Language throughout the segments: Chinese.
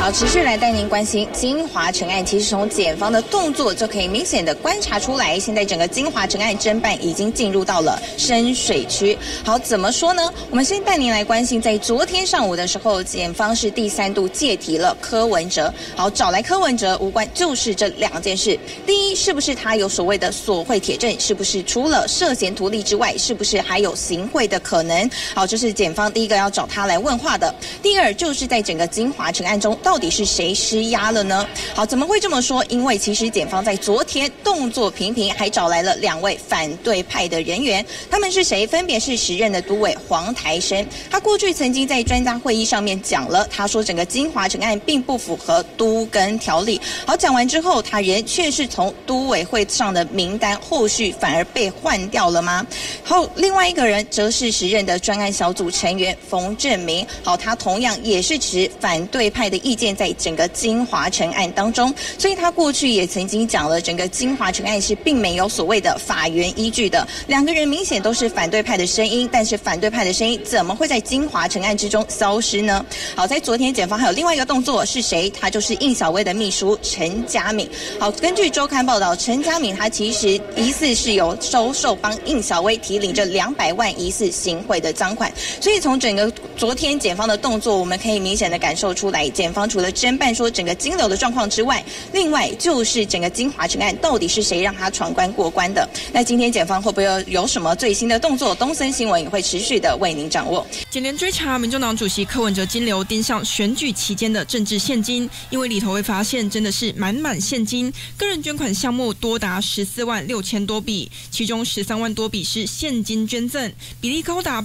好，持续来带您关心金华城案。其实从检方的动作就可以明显的观察出来，现在整个金华城案侦办已经进入到了深水区。好，怎么说呢？我们先带您来关心，在昨天上午的时候，检方是第3度借提了柯文哲。好，找来柯文哲无关就是这2件事：第一，是不是他有所谓的索贿铁证？是不是除了涉嫌图利之外，是不是还有行贿的可能？好，这是检方第一个要找他来问话的。第二，就是在整个金华城案中，到底是谁施压了呢？好，怎么会这么说？因为其实检方在昨天动作频频，还找来了2位反对派的人员。他们是谁？分别是时任的都委黄台生，他过去曾经在专家会议上面讲了，他说整个金华城案并不符合都更条例。好，讲完之后，他人却是从都委会上的名单，后续反而被换掉了吗？好，另外一个人则是时任的专案小组成员冯正明。好，他同样也是持反对派的意见，在整个金华城案当中，所以他过去也曾经讲了，整个金华城案是并没有所谓的法源依据的。2个人明显都是反对派的声音，但是反对派的声音怎么会在金华城案之中消失呢？好，在昨天检方还有另外一个动作是谁？他就是应小薇的秘书陈佳敏。好，根据周刊报道，陈佳敏他其实疑似是有收受帮应小薇提领着200万疑似行贿的赃款，所以从整个昨天检方的动作，我们可以明显的感受出来，检方除了侦办说整个金流的状况之外，另外就是整个金华城案到底是谁让他闯关过关的。那今天检方会不会有什么最新的动作？东森新闻也会持续的为您掌握。 检联追查民众党主席柯文哲金流盯上选举期间的政治现金，因为里头会发现真的是满满现金，个人捐款项目多达14万6千多笔，其中13万多笔是现金捐赠，比例高达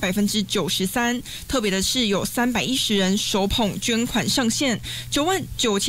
93%。特别的是有310人手捧捐款上限，9万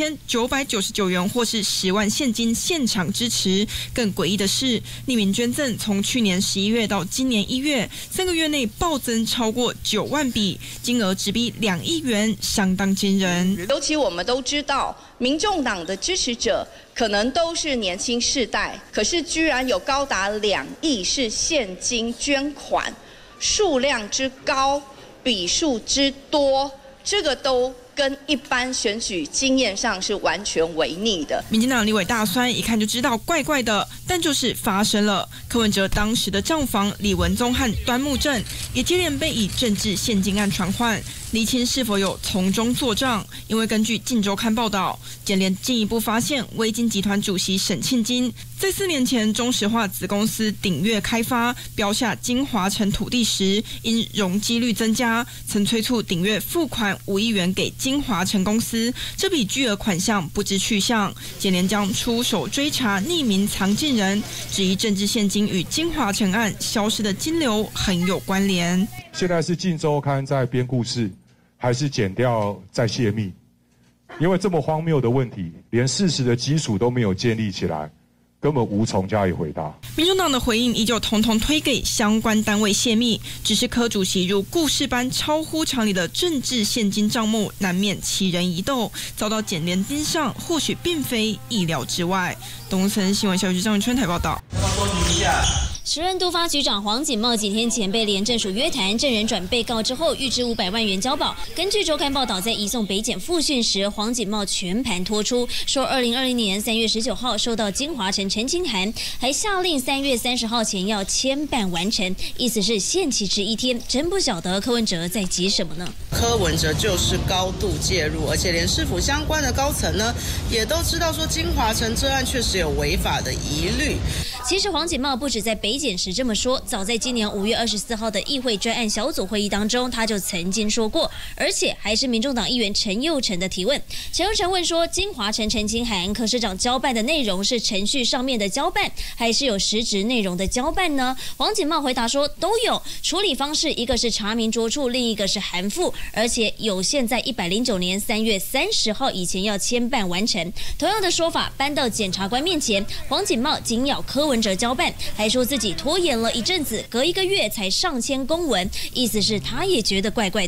9999元或是10万现金现场支持。更诡异的是，匿名捐赠从去年11月到今年1月3个月内暴增超过9万笔，金额直逼2亿元，相当惊人。 尤其我们都知道，民众党的支持者可能都是年轻世代，可是居然有高达2亿是现金捐款，数量之高，笔数之多，这个都跟一般选举经验上是完全违逆的。 民进党立委大酸一看就知道怪怪的，但就是发生了。柯文哲当时的账房李文宗和端木正也接连被以政治现金案传唤，厘清是否有从中作账。因为根据《镜周刊》报道，检联进一步发现，微金集团主席沈庆金在4年前中石化子公司鼎越开发标下金华城土地时，因容积率增加，曾催促鼎越付款5亿元给金华城公司，这笔巨额款项不知去向。检联将出手追查匿名藏进人，质疑政治现金与金华城案消失的金流很有关联。 现在是《镜周刊》在编故事，还是检调在泄密？因为这么荒谬的问题，连事实的基础都没有建立起来，根本无从加以回答。 民众党的回应依旧统统推给相关单位泄密，只是柯主席如故事般超乎常理的政治现金账目，难免起人疑窦，遭到检联盯上，或许并非意料之外。东森新闻小局张文春台报道。 时任督发局长黄锦茂几天前被廉政署约谈，证人转被告之后，预支500万元交保。根据周刊报道，在移送北检复讯时，黄锦茂全盘托出，说2020年3月19号收到金华城澄清函，还下令3月30号前要签办完成，意思是限期至1天。真不晓得柯文哲在急什么呢？ 柯文哲就是高度介入，而且连市府相关的高层呢，也都知道说金华城这案确实有违法的疑虑。 其实黄锦茂不止在北检时这么说，早在今年5月24号的议会专案小组会议当中，他就曾经说过，而且还是民众党议员陈佑成的提问。陈佑成问说，金华城澄清函柯市长交办的内容是程序上面的交办，还是有实质内容的交办呢？黄锦茂回答说都有，处理方式一个是查明着处，另一个是函复，而且有限在109年3月30号以前要签办完成。同样的说法搬到检察官面前，黄锦茂紧咬柯文哲交办，还说自己拖延了一阵子，隔1个月才上签公文，意思是他也觉得怪怪的啦。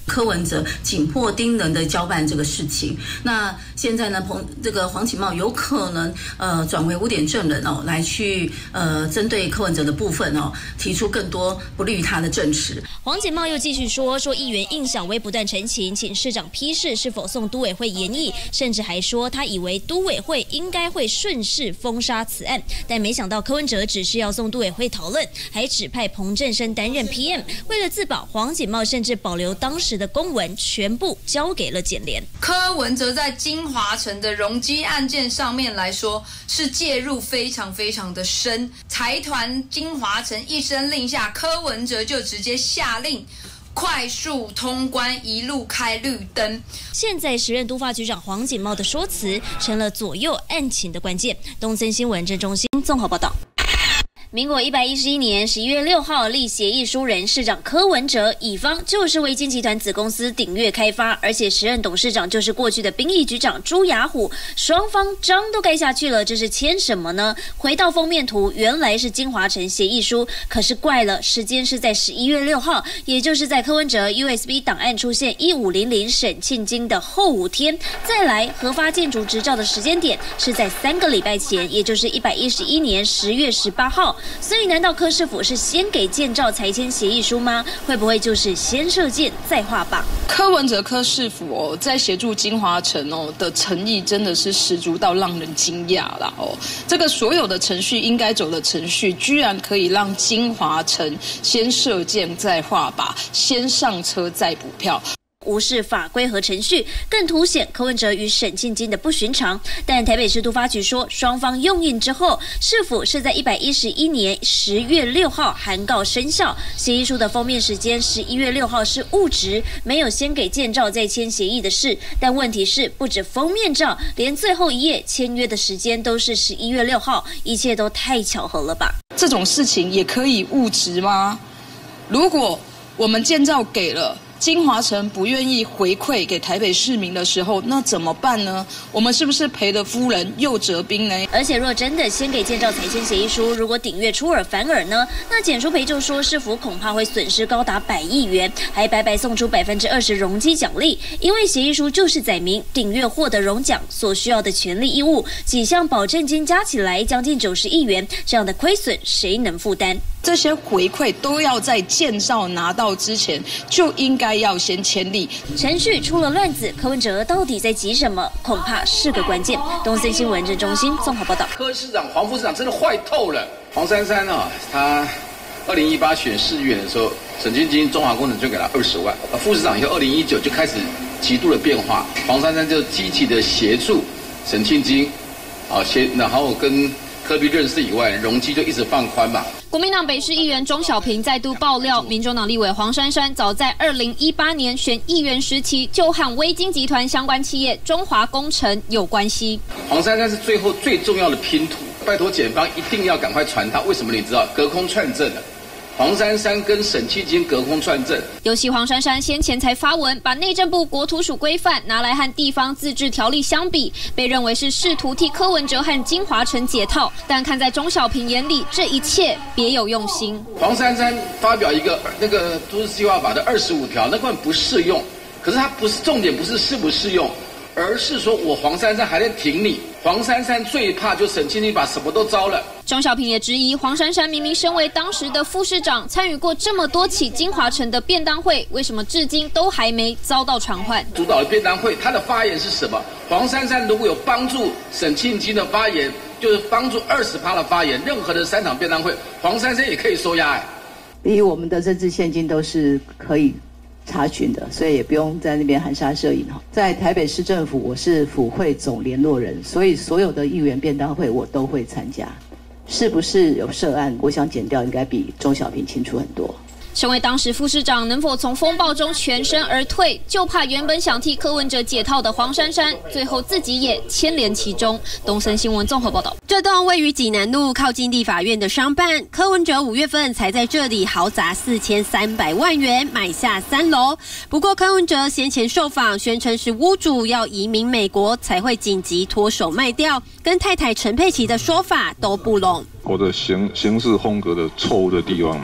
柯文哲紧迫盯人的交办这个事情。那现在呢，这个黄启茂有可能转为污点证人哦，来去针对柯文哲的部分哦，提出更多不利于他的证词。 黄启茂又继续说议员应小薇不断陈情，请市长批示是否送都委会研议，甚至还说他以为都委会应该会顺势封杀此案，但没想到柯文哲只是要送都委会讨论，还指派彭振声担任 PM。为了自保，黄启茂甚至保留当时的公文，全部交给了检联。 柯文哲在金华城的容积案件上面来说，是介入非常非常的深。财团金华城一声令下，柯文哲就直接下令快速通关，一路开绿灯。 现在时任都发局长黄锦茂的说辞成了左右案情的关键。东森新闻郑中心综合报道。民国111年11月6号立协议书人市长柯文哲，乙方就是维京集团子公司鼎越开发，而且时任董事长就是过去的兵役局长朱雅虎，双方章都盖下去了，这是签什么呢？回到封面图，原来是金华城协议书，可是怪了，时间是在11月6号，也就是在柯文哲 USB 档案出现1500审罄金的后5天，再来核发建筑执照的时间点是在3个礼拜前，也就是111年10月18号。所以难道柯市府是先给建照才签协议书吗？会不会就是先射箭再画靶？ 柯文哲柯市府在协助金华城的诚意真的是十足到让人惊讶啦这个所有的程序应该走的程序，居然可以让金华城先射箭再画靶，先上车再补票。 无视法规和程序，更凸显柯文哲与沈庆金的不寻常。但台北市都发局说，双方用印之后，市府是在111年10月6号函告生效。协议书的封面时间11月6号是误植，没有先给建照再签协议的事。但问题是，不止封面照，连最后一页签约的时间都是11月6号，一切都太巧合了吧？ 这种事情也可以误植吗？如果我们建照给了，金华城不愿意回馈给台北市民的时候，那怎么办呢？我们是不是赔了夫人又折兵呢？ 而且若真的先给建照才签协议书，如果鼎越出尔反尔呢？那简书培就说市府恐怕会损失高达100亿元，还白白送出20%容积奖励，因为协议书就是载明鼎越获得荣奖所需要的权利义务，几项保证金加起来将近90亿元，这样的亏损谁能负担？ 这些回馈都要在建照拿到之前就应该要先签立。 程序出了乱子，柯文哲到底在急什么？恐怕是个关键。东森新闻郑中心综合报道。 柯市长、黄副市长真的坏透了。黄珊珊他2018选市议员的时候，沈庆金中华工程就给他20万。副市长以后2019就开始极度的变化，黄珊珊就积极的协助沈庆金，然后跟柯 P 认识以外，容积就一直放宽嘛。 国民党北市议员钟小平再度爆料，民众党立委黄珊珊早在2018年选议员时期就和威京集团相关企业中华工程有关系。 黄珊珊是最后最重要的拼图，拜托检方一定要赶快传他。为什么你知道？隔空串证的。黄珊珊跟沈庆金隔空串证， 尤其黄珊珊先前才发文，把内政部国土署规范拿来和地方自治条例相比，被认为是试图替柯文哲和金华城解套。但看在钟小平眼里，这一切别有用心。 黄珊珊发表一个那个都市计划法的25条，那根本不适用。可是它不是重点，不是适不适用，而是说我黄珊珊还在挺你。黄珊珊最怕就沈庆金把什么都招了。 钟小平也质疑，黄珊珊明明身为当时的副市长，参与过这么多起金华城的便当会，为什么至今都还没遭到传唤？ 主导的便当会，他的发言是什么？黄珊珊如果有帮助沈庆金的发言，就是帮助20%的发言，任何的3场便当会，黄珊珊也可以收押。 因为我们的政治现金都是可以查询的，所以也不用在那边含沙射影。在台北市政府，我是府会总联络人，所以所有的议员便当会我都会参加。是不是有涉案？我想检调应该比钟小平清楚很多。 身为当时副市长，能否从风暴中全身而退，就怕原本想替柯文哲解套的黄珊珊，最后自己也牵连其中。东森新闻综合报道。 这栋位于济南路靠近立法院的商办，柯文哲5月份才在这里豪砸4300万元买下3楼。不过柯文哲先前受访，宣称是屋主要移民美国才会紧急脱手卖掉，跟太太陈佩琪的说法都不拢。 我的行事风格的错误的地方嘛，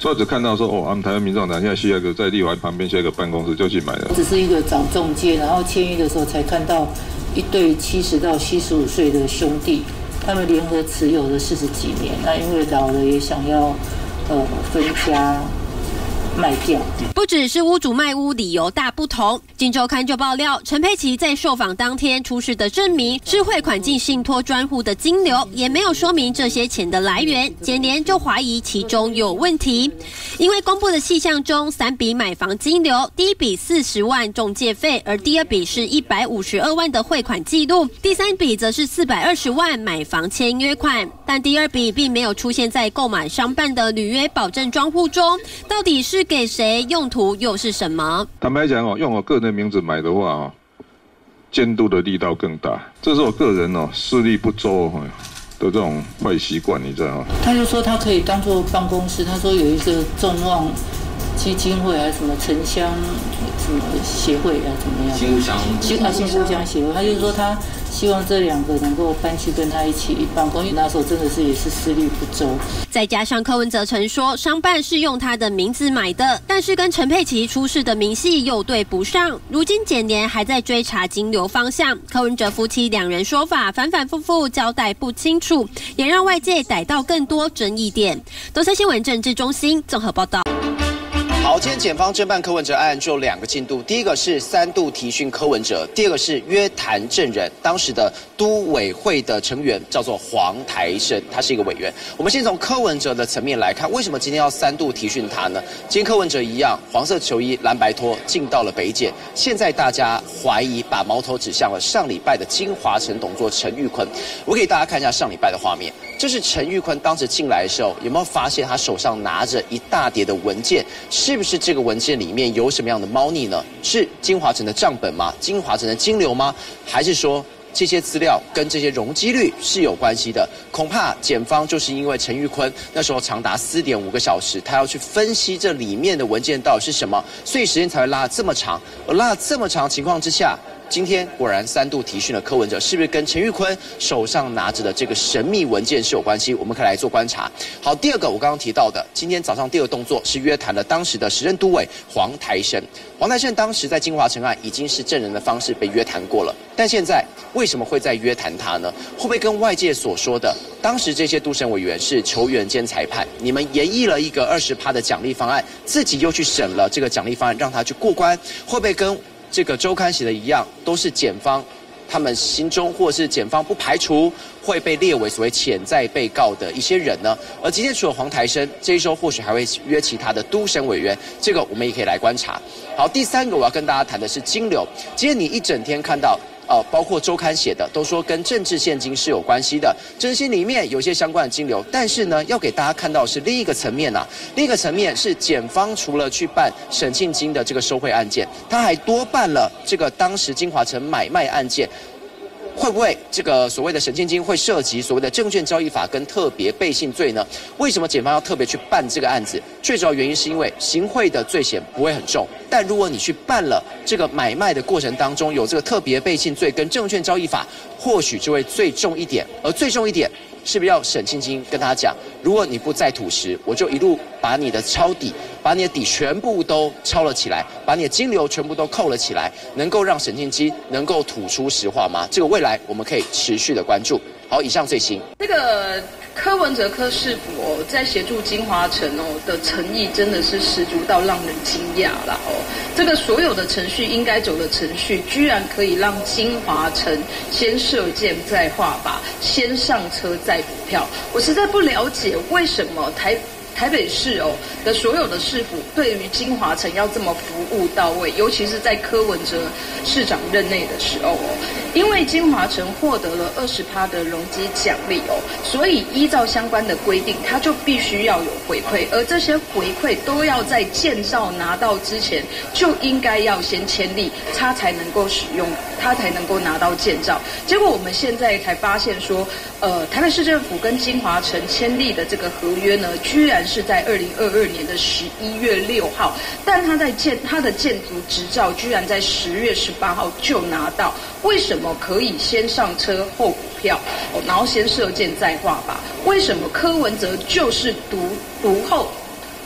所以我只看到说，我们台湾民众党现在需要一个在立法院旁边需要一个办公室，就去买了。 只是一个找中介，然后签约的时候才看到一对70到75岁的兄弟，他们联合持有了40几年，那因为老了也想要分家。卖掉， 不只是屋主卖屋理由大不同。今周刊就爆料，陈佩琪在受访当天出示的证明是汇款进信托专户的金流，也没有说明这些钱的来源，检联就怀疑其中有问题。因为公布的细项中，3笔买房金流，第一笔40万中介费，而第二笔是152万的汇款记录，第3笔则是420万买房签约款，但第2笔并没有出现在购买商办的履约保证专户中，到底是给谁，用途又是什么？ 坦白讲用我个人的名字买的话监督的力道更大。这是我个人视力不周的这种坏习惯，你知道吗？ 他就说他可以当做办公室，他说有一个众望基金会还是什么城乡什么协会怎么样？新故乡协会，他就说他希望这2个能够搬去跟他一起办公，因为那时候真的是也是视力不周。 再加上柯文哲曾说商办是用他的名字买的，但是跟陈佩琪出示的明细又对不上。如今检联还在追查金流方向，柯文哲夫妻2人说法反反复复，交代不清楚，也让外界逮到更多争议点。东森新闻政治中心综合报道。 好，今天检方侦办柯文哲案就2个进度，第一个是3度提讯柯文哲，第二个是约谈证人，当时的都委会的成员叫做黄台生，他是一个委员。我们先从柯文哲的层面来看，为什么今天要3度提讯他呢？今天柯文哲一样，黄色球衣、蓝白拖进到了北检，现在大家怀疑把矛头指向了上礼拜的金华城董座陈玉坤。我给大家看一下上礼拜的画面，这是陈玉坤当时进来的时候，有没有发现他手上拿着一大叠的文件？是不是这个文件里面有什么样的猫腻呢？是金华城的账本吗？金华城的金流吗？还是说这些资料跟这些容积率是有关系的？恐怕检方就是因为陈玉坤那时候长达4.5个小时，他要去分析这里面的文件到底是什么，所以时间才会拉得这么长。而拉得这么长的情况之下，今天果然3度提讯了柯文哲，是不是跟陈玉坤手上拿着的这个神秘文件是有关系？我们可以来做观察。好，第二个我刚刚提到的，今天早上第2个动作是约谈了当时的时任都委黄台生。黄台生当时在金华城案已经是证人的方式被约谈过了，但现在为什么会再约谈他呢？会不会跟外界所说的，当时这些都审委员是球员兼裁判，你们研议了一个20%的奖励方案，自己又去审了这个奖励方案，让他去过关，会不会跟这个周刊写的一样，都是检方他们心中，或是检方不排除会被列为所谓潜在被告的一些人呢？而今天除了黄台生，这一周或许还会约其他的都审委员，这个我们也可以来观察。好，第3个我要跟大家谈的是金流。今天你一整天看到包括周刊写的都说跟政治现金是有关系的，征信里面有一些相关的金流，但是呢，要给大家看到的是另一个层面另一个层面是检方除了去办沈庆金的这个收贿案件，他还多办了这个当时金华城买卖案件。会不会这个所谓的沈庆金会涉及所谓的证券交易法跟特别背信罪呢？为什么检方要特别去办这个案子？最主要原因是因为行贿的罪嫌不会很重，但如果你去办了这个买卖的过程当中有这个特别背信罪跟证券交易法，或许就会最重一点。而最重一点是不是要沈庆金跟他讲，如果你不再吐实，我就一路把你的抄底，把你的底全部都抄了起来，把你的金流全部都扣了起来，能够让沈庆金能够吐出实话吗？这个未来我们可以持续的关注。好，以上最新。 这个柯文哲柯市府在协助金华城的诚意真的是十足到让人惊讶啦这个所有的程序应该走的程序，居然可以让金华城先射箭再画靶，先上车再补票。我实在不了解为什么台北市的所有的市府对于金华城要这么服务到位，尤其是在柯文哲市长任内的时候因为金华城获得了20%的容积奖励所以依照相关的规定，它就必须要有回馈，而这些回馈都要在建造拿到之前就应该要先签立，它才能够使用，它才能够拿到建造。结果我们现在才发现说，台北市政府跟金华城签立的这个合约呢，居然是在2022年的11月6号，但它的建筑执照居然在10月18号就拿到。为什么可以先上车后补票然后先射箭再画靶？为什么柯文哲就是独后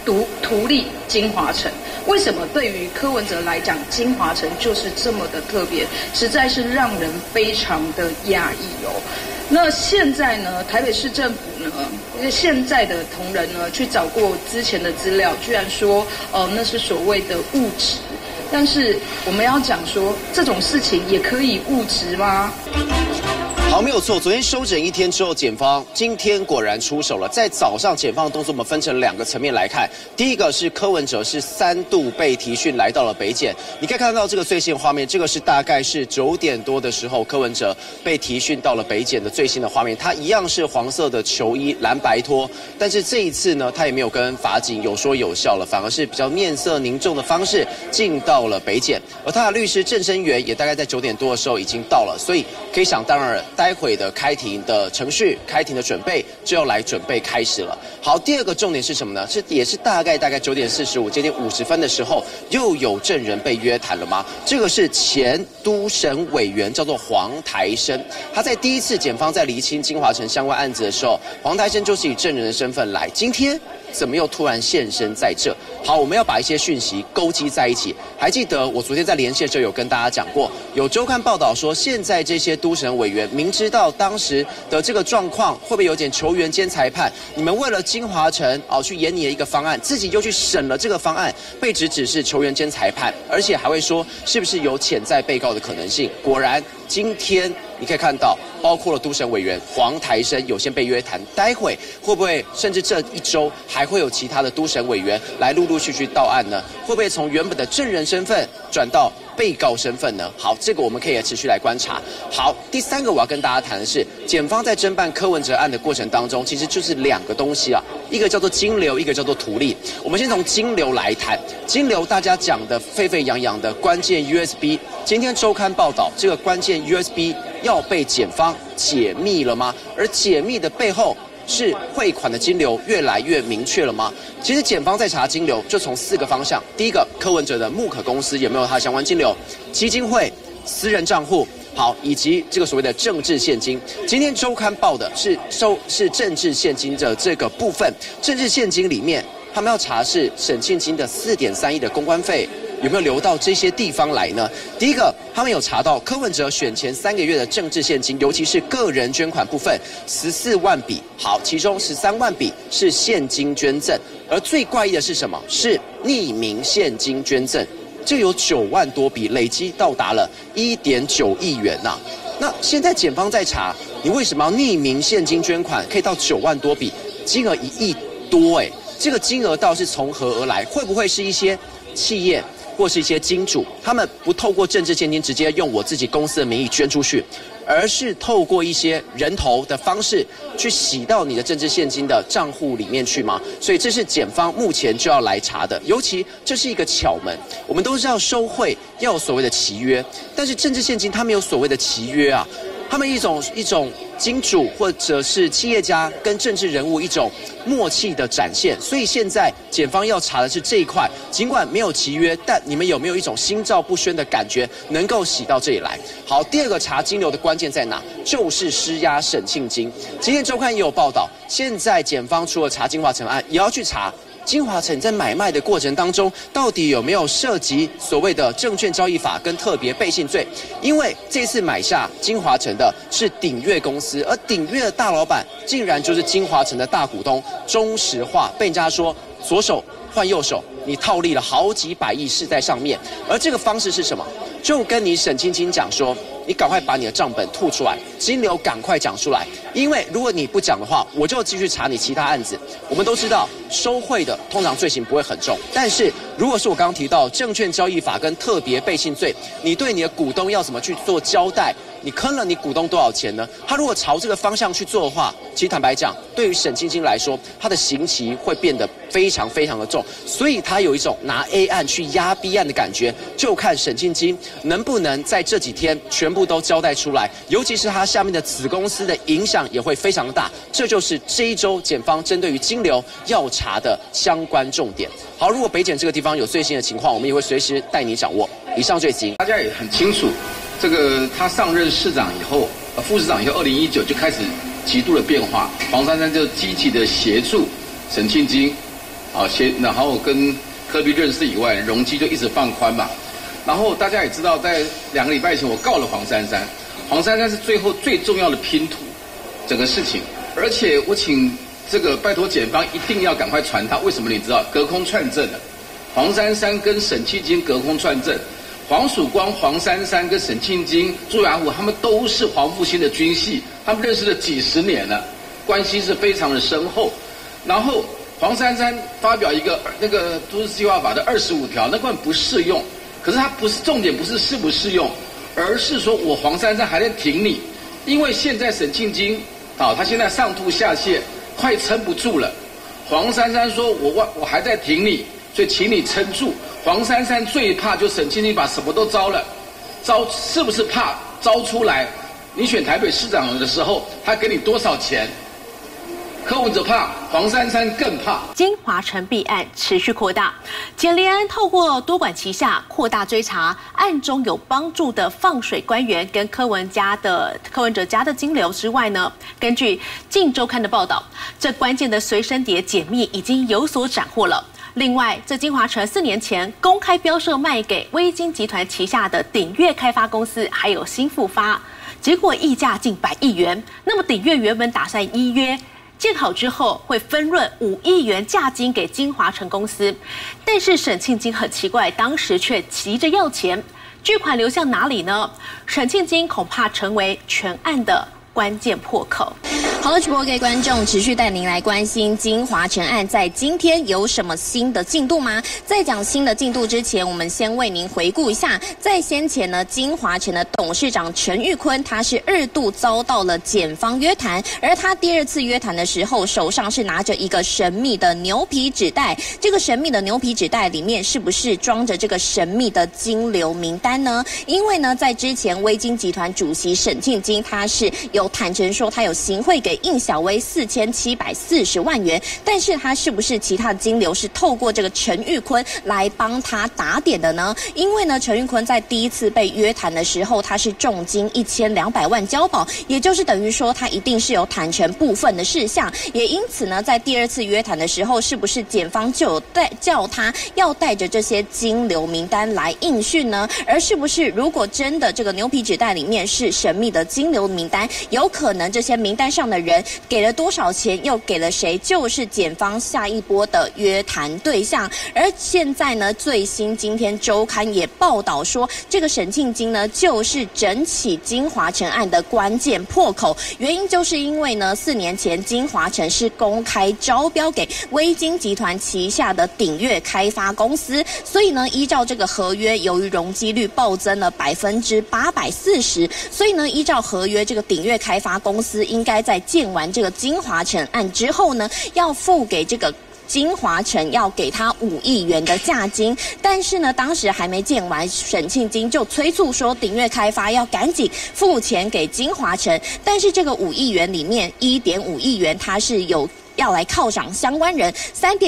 图利金华城。为什么对于柯文哲来讲，金华城就是这么的特别，实在是让人非常的压抑哦。那现在呢，台北市政府呢，现在的同仁呢，去找过之前的资料，居然说，那是所谓的误植。但是我们要讲说，这种事情也可以误植吗？ 好，没有错。昨天休整一天之后，检方今天果然出手了。在早上，检方的动作我们分成2个层面来看。第一个是柯文哲是3度被提讯来到了北检，你可以看到这个最新画面，这个是大概是9点多的时候，柯文哲被提讯到了北检的最新的画面。他一样是黄色的球衣，蓝白拖，但是这一次呢，他也没有跟法警有说有笑了，反而是比较面色凝重的方式进到了北检。而他的律师郑生元也大概在9点多的时候已经到了，所以可以想当然了。待会的开庭的程序、开庭的准备就要来准备开始了。好，第2个重点是什么呢？也是大概9点45接近50分的时候，又有证人被约谈了吗？这个是前都审委员，叫做黄台生。他在第一次检方在厘清金华城相关案子的时候，黄台生就是以证人的身份来。今天怎么又突然现身在这？好，我们要把一些讯息勾稽在一起。还记得我昨天在连线的时候有跟大家讲过，有周刊报道说，现在这些都审委员明知道当时的这个状况会不会有点球员兼裁判，你们为了金华城去演你的一个方案，自己又去审了这个方案，被指是球员兼裁判，而且还会说是不是有潜在被告的可能性。果然今天你可以看到，包括了都审委员黄台生有先被约谈，待会会不会甚至这一周还会有其他的都审委员来陆陆续续到案呢？会不会从原本的证人身份转到被告身份呢？好，这个我们可以持续来观察。好，第3个我要跟大家谈的是，检方在侦办柯文哲案的过程当中，其实就是2个东西啊，一个叫做金流，一个叫做图利。我们先从金流来谈，金流大家讲的沸沸扬扬的关键 USB， 今天周刊报道这个关键 USB 要被检方解密了吗？而解密的背后是汇款的金流越来越明确了吗？其实检方在查金流就从4个方向，第一个，柯文哲的木可公司有没有他相关金流，基金会、私人账户，好，以及这个所谓的政治现金。今天周刊报的是政治现金的这个部分，政治现金里面他们要查是沈庆金的4.3亿的公关费有没有流到这些地方来呢？第一个，他们有查到柯文哲选前3个月的政治现金，尤其是个人捐款部分14万笔，好，其中13万笔是现金捐赠，而最怪异的是什么？是匿名现金捐赠，这有9万多笔，累积到达了1.9亿元呐。那现在检方在查，你为什么要匿名现金捐款可以到9万多笔，金额1亿多？这个金额到底是从何而来？会不会是一些企业或是一些金主，他们不透过政治现金直接用我自己公司的名义捐出去，而是透过一些人头的方式去洗到你的政治现金的账户里面去吗？所以这是检方目前就要来查的，尤其这是一个巧门。我们都知道收贿要有所谓的契约，但是政治现金它没有所谓的契约啊。他们一种金主或者是企业家跟政治人物一种默契的展现，所以现在检方要查的是这一块，尽管没有契约，但你们有没有一种心照不宣的感觉能够洗到这里来？好，第2个查金流的关键在哪？就是施压沈庆金。今天周刊也有报道，现在检方除了查金华城案，也要去查金华城在买卖的过程当中，到底有没有涉及所谓的证券交易法跟特别背信罪？因为这次买下金华城的是鼎越公司，而鼎越的大老板竟然就是金华城的大股东中石化，被人家说左手换右手，你套利了好几百亿是在上面。而这个方式是什么？就跟你沈清清讲说，你赶快把你的账本吐出来，金流赶快讲出来，因为如果你不讲的话，我就继续查你其他案子。我们都知道收贿的通常罪行不会很重，但是如果是我刚刚提到证券交易法跟特别背信罪，你对你的股东要怎么去做交代？你坑了你股东多少钱呢？他如果朝这个方向去做的话，其实坦白讲，对于沈清清来说，他的刑期会变得非常非常的重，所以他有一种拿 A 案去压 B 案的感觉，就看沈清清能不能在这几天全部都交代出来，尤其是他下面的子公司的影响也会非常的大，这就是这一周检方针对于金流要查的相关重点。好，如果北检这个地方有最新的情况，我们也会随时带你掌握。以上最新， 大家也很清楚，这个他上任市长以后，副市长以后，2019就开始极度的变化。黄珊珊就积极的协助沈庆金， 然后跟柯 P 认识以外，容积就一直放宽嘛。然后大家也知道，在2个礼拜前我告了黄珊珊，黄珊珊是最后最重要的拼图，整个事情。而且我请这个拜托检方一定要赶快传他，为什么你知道？隔空串证了，黄珊珊跟沈庆金隔空串证，黄曙光、黄珊珊跟沈庆金、朱雅虎他们都是黄复兴的军系，他们认识了几十年了，关系是非常的深厚。然后黄珊珊发表一个那个都市计划法的25条，那根本不适用。可是它不是重点，不是适不适用，而是说我黄珊珊还在挺你，因为现在沈庆金他现在上吐下泻，快撑不住了。黄珊珊说我还在挺你，所以请你撑住。黄珊珊最怕就沈庆金把什么都招了，是不是怕招出来？你选台北市长的时候，他给你多少钱？柯文哲怕，黄珊珊更怕。 金华城弊案持续扩大，检联透过多管齐下扩大追查，案中有帮助的放水官员跟柯文哲家的金流之外呢，根据《镜周刊》的报道，这关键的随身碟解密已经有所斩获了。另外，这金华城4年前公开标售卖给威金集团旗下的鼎越开发公司，还有新复发，结果溢价近100亿元。那么鼎越原本打算依约建好之后会分润5亿元价金给金华城公司，但是沈庆金很奇怪，当时却急着要钱，巨款流向哪里呢？沈庆金恐怕成为全案的关键破口。 好了，直播各位观众，持续带您来关心金华城案在今天有什么新的进度吗？在讲新的进度之前，我们先为您回顾一下，在先前呢，金华城的董事长陈玉坤，他是2度遭到了检方约谈，而他第2次约谈的时候，手上是拿着一个神秘的牛皮纸袋，这个神秘的牛皮纸袋里面是不是装着这个神秘的金流名单呢？因为呢，在之前威金集团主席沈庆金，他是有坦诚说他有行贿给应小薇4740万元，但是他是不是其他的金流是透过这个陈玉坤来帮他打点的呢？因为呢，陈玉坤在第1次被约谈的时候，他是重金1200万交保，也就是等于说他一定是有坦诚部分的事项，也因此呢，在第2次约谈的时候，是不是检方就有叫他要带着这些金流名单来应讯呢？而是不是如果真的这个牛皮纸袋里面是神秘的金流名单，有可能这些名单上的人给了多少钱，又给了谁，就是检方下一波的约谈对象。而现在呢，最新今天周刊也报道说，这个沈庆金呢，就是整起金华城案的关键破口。原因就是因为呢，4年前金华城是公开招标给威金集团旗下的鼎越开发公司，所以呢，依照这个合约，由于容积率暴增了840%，所以呢，依照合约，这个鼎越开发公司应该在建完这个金华城案之后呢，要付给这个金华城要给他5亿元的价金，但是呢，当时还没建完，沈庆金就催促说鼎越开发要赶紧付钱给金华城，但是这个5亿元里面1.5亿元它是有要来犒赏相关人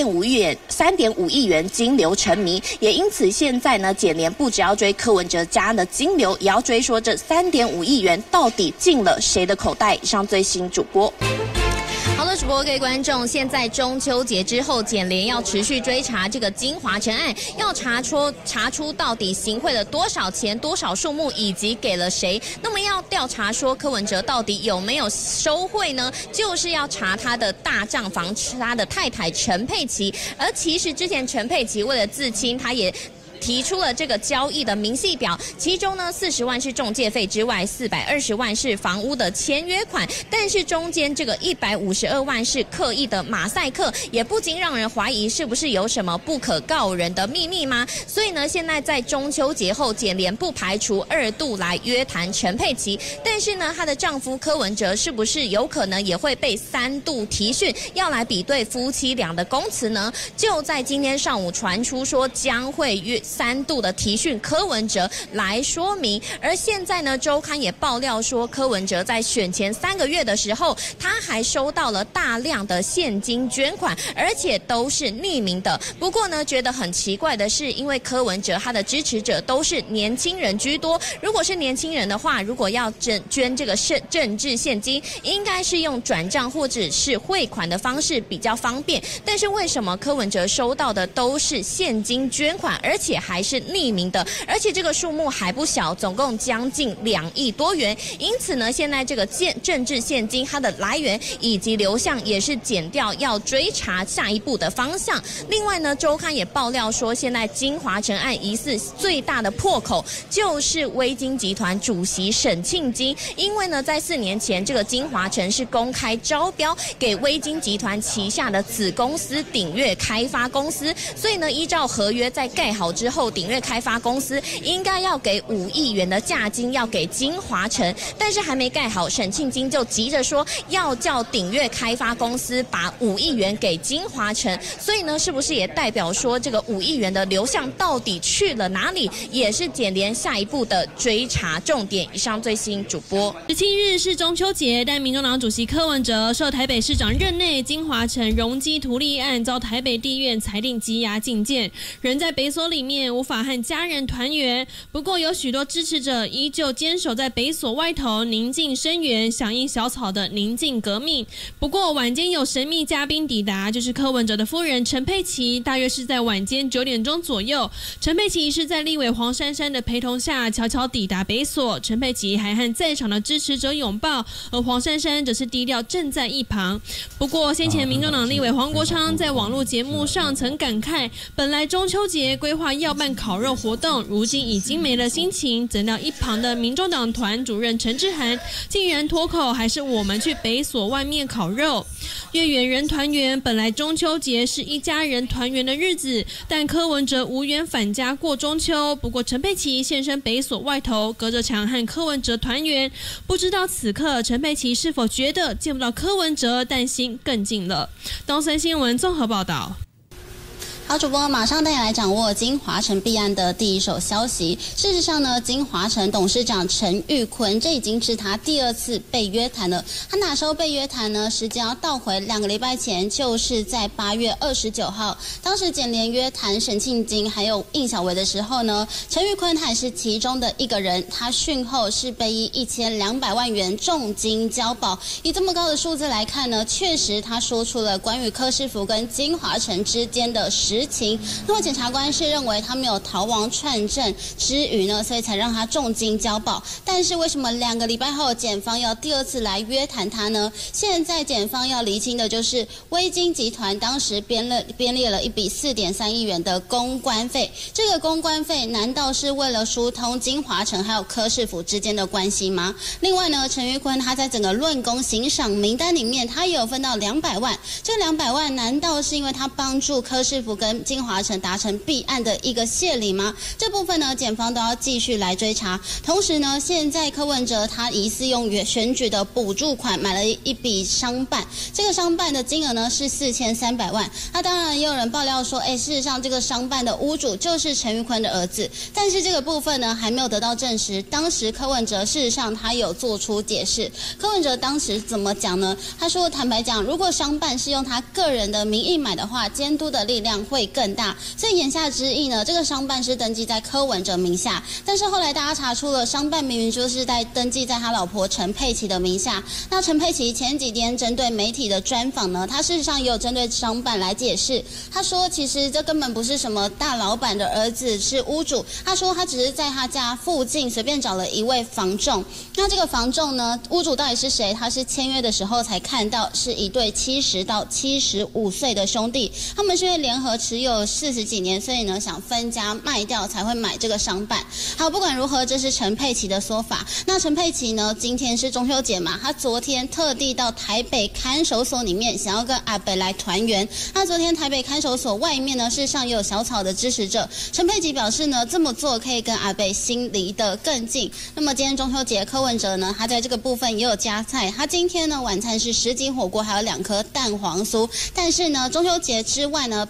，3.5亿元金流成谜，也因此现在呢，检联不只要追柯文哲家的金流，也要追说这3.5亿元到底进了谁的口袋。以上最新主播。好了，主播各位观众，现在中秋节之后，检联要持续追查这个金华城案，要查出到底行贿了多少钱、多少数目，以及给了谁。那么要调查说柯文哲到底有没有收贿呢？就是要查他的大账房，他的太太陈佩琪。而其实之前陈佩琪为了自清，他也提出了这个交易的明细表，其中呢40万是中介费之外，420万是房屋的签约款，但是中间这个152万是刻意的马赛克，也不禁让人怀疑是不是有什么不可告人的秘密吗？所以呢，现在在中秋节后，检联不排除2度来约谈陈佩琪，但是呢，她的丈夫柯文哲是不是有可能也会被3度提讯，要来比对夫妻俩的供词呢？就在今天上午传出说将会 3度的提讯柯文哲来说明。而现在呢，周刊也爆料说，柯文哲在选前3个月的时候，他还收到了大量的现金捐款，而且都是匿名的。不过呢，觉得很奇怪的是，因为柯文哲他的支持者都是年轻人居多，如果是年轻人的话，如果要捐这个政治现金，应该是用转账或者是汇款的方式比较方便。但是为什么柯文哲收到的都是现金捐款，而且还是匿名的，而且这个数目还不小，总共将近2亿多元。因此呢，现在这个政治现金它的来源以及流向也是检调要追查下一步的方向。另外呢，周刊也爆料说，现在金华城案疑似最大的破口就是威金集团主席沈庆金，因为呢，在4年前，这个金华城是公开招标给威金集团旗下的子公司鼎越开发公司，所以呢，依照合约在盖好之后，鼎越开发公司应该要给5亿元的价金要给金华城，但是还没盖好，沈庆金就急着说要叫鼎越开发公司把5亿元给金华城，所以呢，是不是也代表说这个5亿元的流向到底去了哪里，也是检联下一步的追查重点。以上最新主播。 17日是中秋节，但民众党主席柯文哲受台北市长任内金华城容积图利案遭台北地院裁定羁押禁见，人在北所里面无法和家人团圆。不过有许多支持者依旧坚守在北所外头宁静声援，响应小草的宁静革命。不过晚间有神秘嘉宾抵达，就是柯文哲的夫人陈佩琪，大约是在晚间9点钟左右。陈佩琪是在立委黄珊珊的陪同下悄悄抵达北所，陈佩琪还和在场的支持者拥抱，而黄珊珊则是低调站在一旁。不过先前民众党立委黄国昌在网络节目上曾感慨，本来中秋节规划要办烤肉活动，如今已经没了心情，怎料一旁的民众党团主任陈志涵竟然脱口还是我们去北所外面烤肉。月圆人团圆，本来中秋节是一家人团圆的日子，但柯文哲无缘返家过中秋。不过陈佩琪现身北所外头，隔着墙和柯文哲团圆。不知道此刻陈佩琪是否觉得见不到柯文哲，但心更近了。东森新闻综合报道。 好，主播马上带你来掌握金华城弊案的第一手消息。事实上呢，金华城董事长陈玉坤，这已经是他第2次被约谈了。他哪时候被约谈呢？时间要倒回2个礼拜前，就是在8月29号，当时检联约谈沈庆金还有应小维的时候呢，陈玉坤他也是其中的一个人。他讯后是被以1200万元重金交保。以这么高的数字来看呢，确实他说出了关于柯师傅跟金华城之间的实情。那么检察官是认为他没有逃亡串证之余呢，所以才让他重金交保。但是为什么2个礼拜后检方要第2次来约谈他呢？现在检方要厘清的就是威金集团当时编列了一笔4.3亿元的公关费，这个公关费难道是为了疏通金华城还有柯市府之间的关系吗？另外呢，陈玉坤他在整个论功行赏名单里面，他也有分到200万，这200万难道是因为他帮助柯市府跟金华城达成弊案的一个谢礼吗？这部分呢，检方都要继续来追查。同时呢，现在柯文哲他疑似用选举的补助款买了一笔商办，这个商办的金额呢是4300万。那当然也有人爆料说，事实上这个商办的屋主就是陈玉坤的儿子，但是这个部分呢还没有得到证实。当时柯文哲事实上他有做出解释，柯文哲当时怎么讲呢？他说，坦白讲，如果商办是用他个人的名义买的话，监督的力量会更大。所以言下之意呢，这个商办是登记在柯文哲名下，但是后来大家查出了商办明明就是在登记在他老婆陈佩琪的名下。那陈佩琪前几天针对媒体的专访呢，他事实上也有针对商办来解释，他说其实这根本不是什么大老板的儿子是屋主，他说他只是在他家附近随便找了一位房仲。那这个房仲呢，屋主到底是谁？他是签约的时候才看到是一对70到75岁的兄弟，他们是因为联合持有40几年，所以呢想分家卖掉才会买这个商办。好，不管如何，这是陈佩琪的说法。那陈佩琪呢，今天是中秋节嘛，他昨天特地到台北看守所里面想要跟阿北来团圆。那昨天台北看守所外面呢，事实上也有小草的支持者。陈佩琪表示呢，这么做可以跟阿北心离得更近。那么今天中秋节，柯文哲呢，他在这个部分也有加菜。他今天呢晚餐是10斤火锅，还有2颗蛋黄酥。但是呢，中秋节之外呢，北检的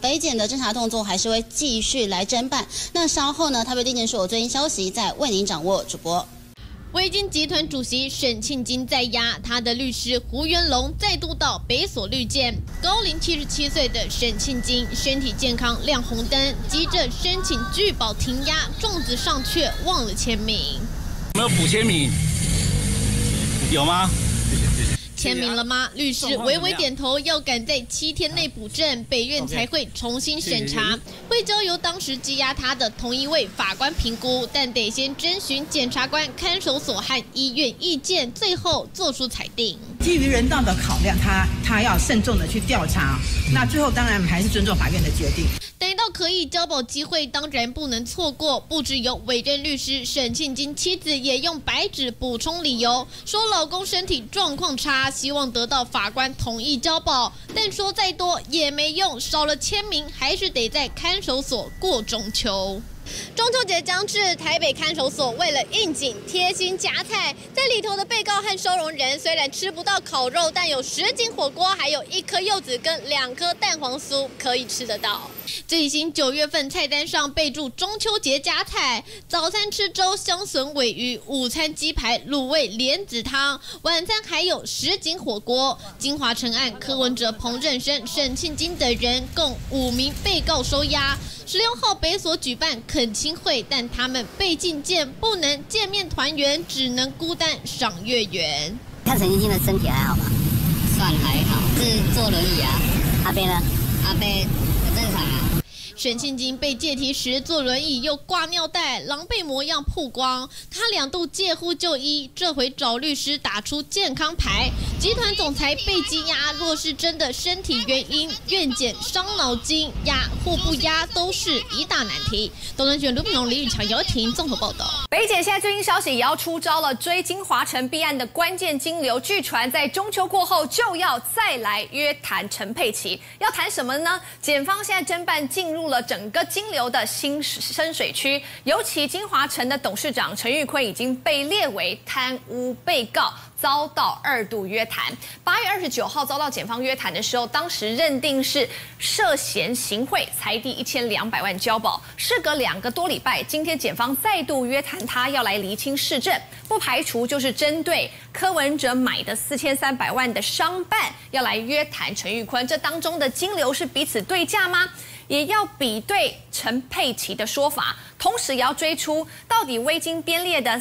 侦查动作还是会继续来侦办。那稍后呢，台北地检署有最新消息再为您掌握。主播。 维京集团主席沈庆金在押，他的律师胡元龙再度到北所律见。高龄77岁的沈庆金身体健康亮红灯，急着申请拒保停押，状子上却忘了签名。 有没有补签名？有吗？ 签名了吗？律师微微点头，要赶在7天内补正，北院才会重新审查，会交由当时羁押他的同一位法官评估，但得先征询检察官、看守所和医院意见，最后做出裁定。 基于人道的考量，他要慎重的去调查，那最后当然还是尊重法院的决定。 逮到可以交保机会，当然不能错过。不只有委任律师沈庆金妻子也用白纸补充理由，说老公身体状况差，希望得到法官同意交保，但说再多也没用，少了签名，还是得在看守所过中秋。中秋节将至，台北看守所为了应景贴心夹菜，在里头的被告和收容人虽然吃不到烤肉，但有10斤火锅，还有1颗柚子跟2颗蛋黄酥可以吃得到。最新9月份菜单上备注中秋节夹菜，早餐吃粥香笋鲔鱼，午餐鸡排卤味莲子汤，晚餐还有10斤火锅。金华城案柯文哲、彭振声、沈庆金等人共5名被告收押。16号北所举办恳亲会，但他们被禁见，不能见面团圆，只能孤单赏月圆。 看陈庆金的身体还好吗？算还好，是坐轮椅啊。阿伯呢？阿伯很正常啊。 沈庆金被借题时坐轮椅又挂尿袋，狼狈模样曝光。他2度借护就医，这回找律师打出健康牌。集团总裁被羁押，若是真的身体原因，院检伤脑筋，押或不押都是一大难题。东南选卢炳荣、李宇强、姚婷综合报道。 北检现在最新消息也要出招了，追金华城弊案的关键金流，据传在中秋过后就要再来约谈陈佩琪，要谈什么呢？检方现在侦办进入了整个金流的新深水区，尤其金华城的董事长陈玉坤已经被列为贪污被告，遭到2度约谈。8月29号遭到检方约谈的时候，当时认定是涉嫌行贿，裁定1200万交保。事隔2个多礼拜，今天检方再度约谈他，要来厘清事证，不排除就是针对柯文哲买的4300万的商办，要来约谈陈玉坤。这当中的金流是彼此对价吗？也要比对陈佩琪的说法，同时也要追出到底微金编列的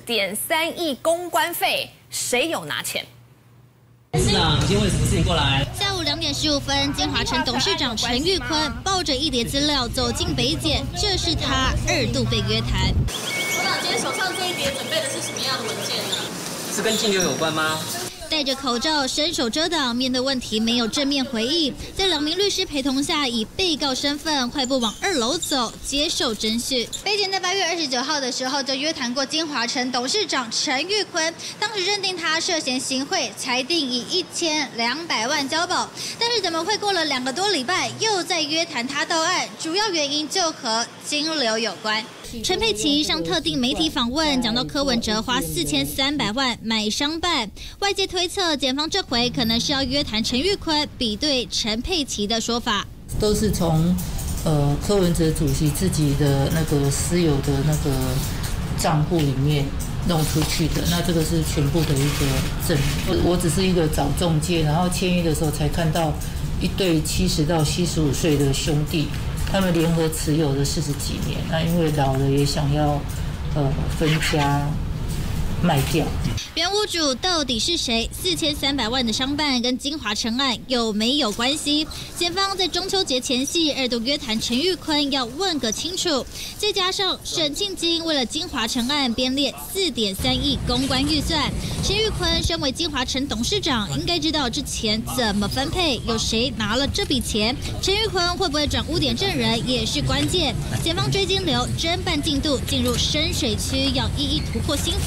4.3亿公关费，谁有拿钱？ 董事长，今天为什么事情过来？ 下午2点15分，金华城董事长陈玉坤抱着一叠资料走进北检，这是他2度被约谈。 董事长，今天手上这一叠准备的是什么样的文件呢？ 是跟金流有关吗？ 戴着口罩，伸手遮挡，面对问题没有正面回应。在2名律师陪同下，以被告身份快步往2楼走，接受侦讯。北检在8月29号的时候就约谈过金华城董事长陈玉坤，当时认定他涉嫌行贿，裁定以1200万交保。但是怎么会过了2个多礼拜，又在约谈他到案？主要原因就和金流有关。陈佩琪上特定媒体访问，讲到柯文哲花4300万买商办，外界推测检方这回可能是要约谈陈玉坤，比对陈佩琪的说法， 都是从柯文哲主席自己的那个私有的那个账户里面弄出去的，那这个是全部的一个证明。我只是一个找中介，然后签约的时候才看到一对70到75岁的兄弟。他们联合持有的40几年，那因为老了也想要分家卖掉。 原屋主到底是谁？4300万的商办跟金华城案有没有关系？检方在中秋节前夕2度约谈陈玉坤，要问个清楚。再加上沈庆金为了金华城案编列4.3亿公关预算，陈玉坤身为金华城董事长，应该知道这钱怎么分配，有谁拿了这笔钱，陈玉坤会不会转污点证人也是关键。检方追金流侦办进度进入深水区，要一一突破心防，追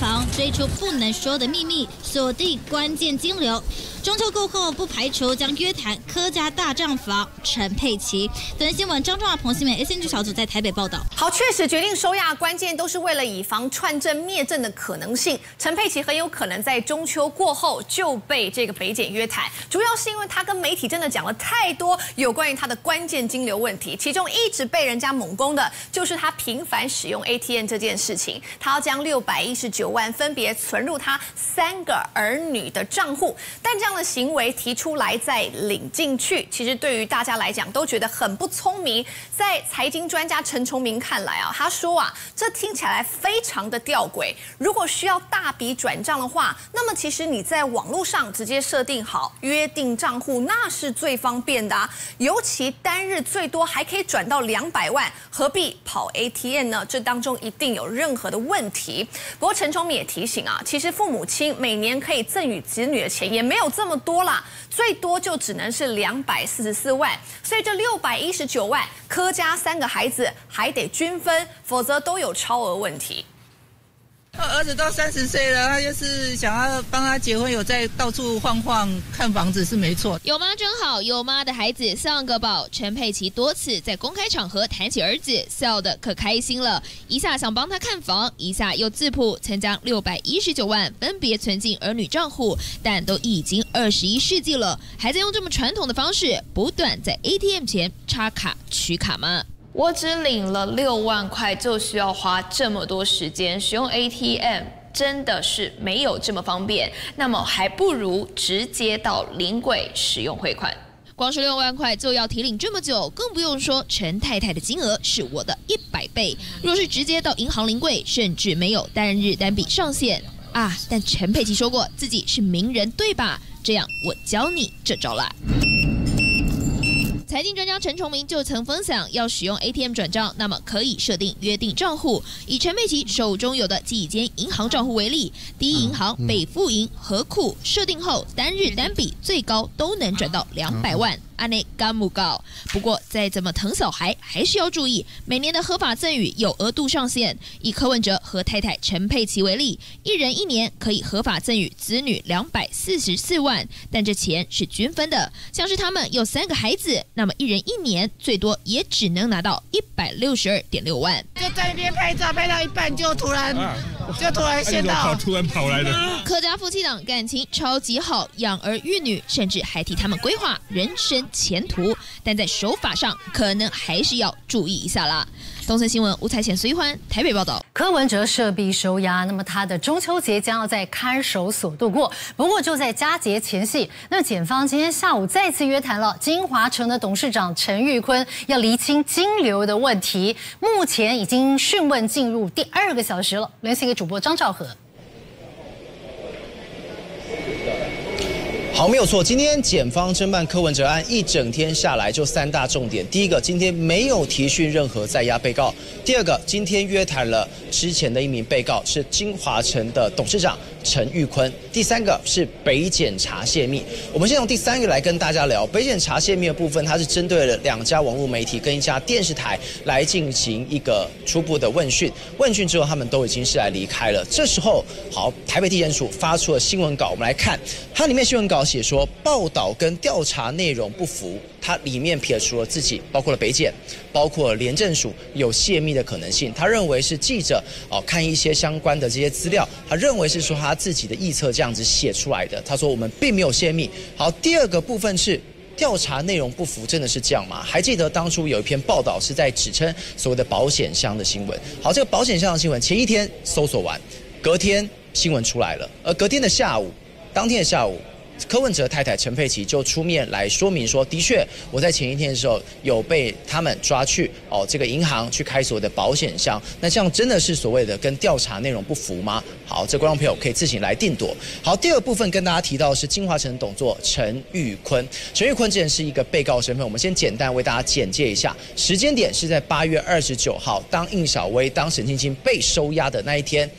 追出不能说的秘密，锁定关键金流。中秋过后，不排除将约谈柯家大账房陈佩琪。本新闻张仲华、彭新美 SNG 小组在台北报道。 好，确实决定收押关键都是为了以防串证灭证的可能性。陈佩琪很有可能在中秋过后就被这个北检约谈，主要是因为他跟媒体真的讲了太多有关于他的关键金流问题，其中一直被人家猛攻的就是他频繁使用 ATM 这件事情。他要将619万分别存入他3个儿女的账户，但这样的行为提出来再领进去，其实对于大家来讲都觉得很不聪明。在财经专家陈崇明看来他说这听起来非常的吊诡。如果需要大笔转账的话，那么其实你在网络上直接设定好约定账户，那是最方便的尤其单日最多还可以转到200万，何必跑 ATM 呢？这当中一定有任何的问题。不过陈崇明也提醒其实父母亲每年可以赠与子女的钱也没有这么多啦，最多就只能是244万，所以这619万，柯家3个孩子还得均分，否则都有超额问题。 儿子都30岁了，他就是想要帮他结婚，有在到处晃晃看房子是没错。 有妈真好，有妈的孩子像个宝。陈佩琪多次在公开场合谈起儿子，笑得可开心了。一下想帮他看房，一下又自曝曾将619万分别存进儿女账户，但都已经21世纪了，还在用这么传统的方式不断在 ATM 前插卡取卡吗？ 我只领了6万块，就需要花这么多时间使用 ATM， 真的是没有这么方便。那么还不如直接到临柜使用汇款。 光是6万块就要提领这么久，更不用说陈太太的金额是我的100倍。若是直接到银行临柜，甚至没有单日单笔上限但陈佩琪说过自己是名人，对吧？这样我教你这招啦。财经专家陈崇明就曾分享，要使用 ATM 转账，那么可以设定约定账户。以陈佩琪手中有的几间银行账户为例，第一银行、北富银、和库设定后，单日单笔最高都能转到200万。安内干不高，不过再怎么疼小孩，还是要注意每年的合法赠与有额度上限。以柯文哲和太太陈佩琪为例，一人1年可以合法赠与子女244万，但这钱是均分的。像是他们有3个孩子，那么一人1年最多也只能拿到162.6万。 就在那边拍照，拍到一半就突然先到， 突然跑来的。 柯家夫妻档感情超级好，养儿育女，甚至还替他们规划人生前途，但在手法上可能还是要注意一下啦。东森新闻吴彩贤、随欢台北报道。 柯文哲设币收押，那么他的中秋节将要在看守所度过。不过就在佳节前夕，那检方今天下午再次约谈了金华城的董事长陈玉坤，要厘清金流的问题。目前已经讯问进入第2个小时了。联系给主播张兆和。 好，没有错。今天检方侦办柯文哲案一整天下来，就3大重点。第一个，今天没有提讯任何在押被告；第二个，今天约谈了之前的一名被告，是金华城的董事长陈玉坤；第三个是北检察泄密。我们先从第3个来跟大家聊北检察泄密的部分，它是针对了2家网络媒体跟1家电视台来进行一个初步的问讯。问讯之后，他们都已经是来离开了。这时候，好，台北地检署发出了新闻稿，我们来看它里面新闻稿写说报道跟调查内容不符，它里面撇除了自己，包括了北检，包括了廉政署有泄密的可能性。他认为是记者看一些相关的这些资料，他认为是说他自己的臆测这样子写出来的。他说我们并没有泄密。好，第2个部分是调查内容不符，真的是这样吗？还记得当初有一篇报道是在指称所谓的保险箱的新闻。好，这个保险箱的新闻前一天搜索完，隔天新闻出来了，而隔天的下午，当天的下午，柯文哲太太陈佩琪就出面来说明说，的确我在前一天的时候有被他们抓去这个银行去开所谓的保险箱，那这样真的是所谓的跟调查内容不符吗？好，这观众朋友可以自行来定夺。好，第2部分跟大家提到的是金华城董座陈玉坤。陈玉坤之前是一个被告身份，我们先简单为大家简介一下，时间点是在8月29号，当应小薇、当沈清清被收押的那一天。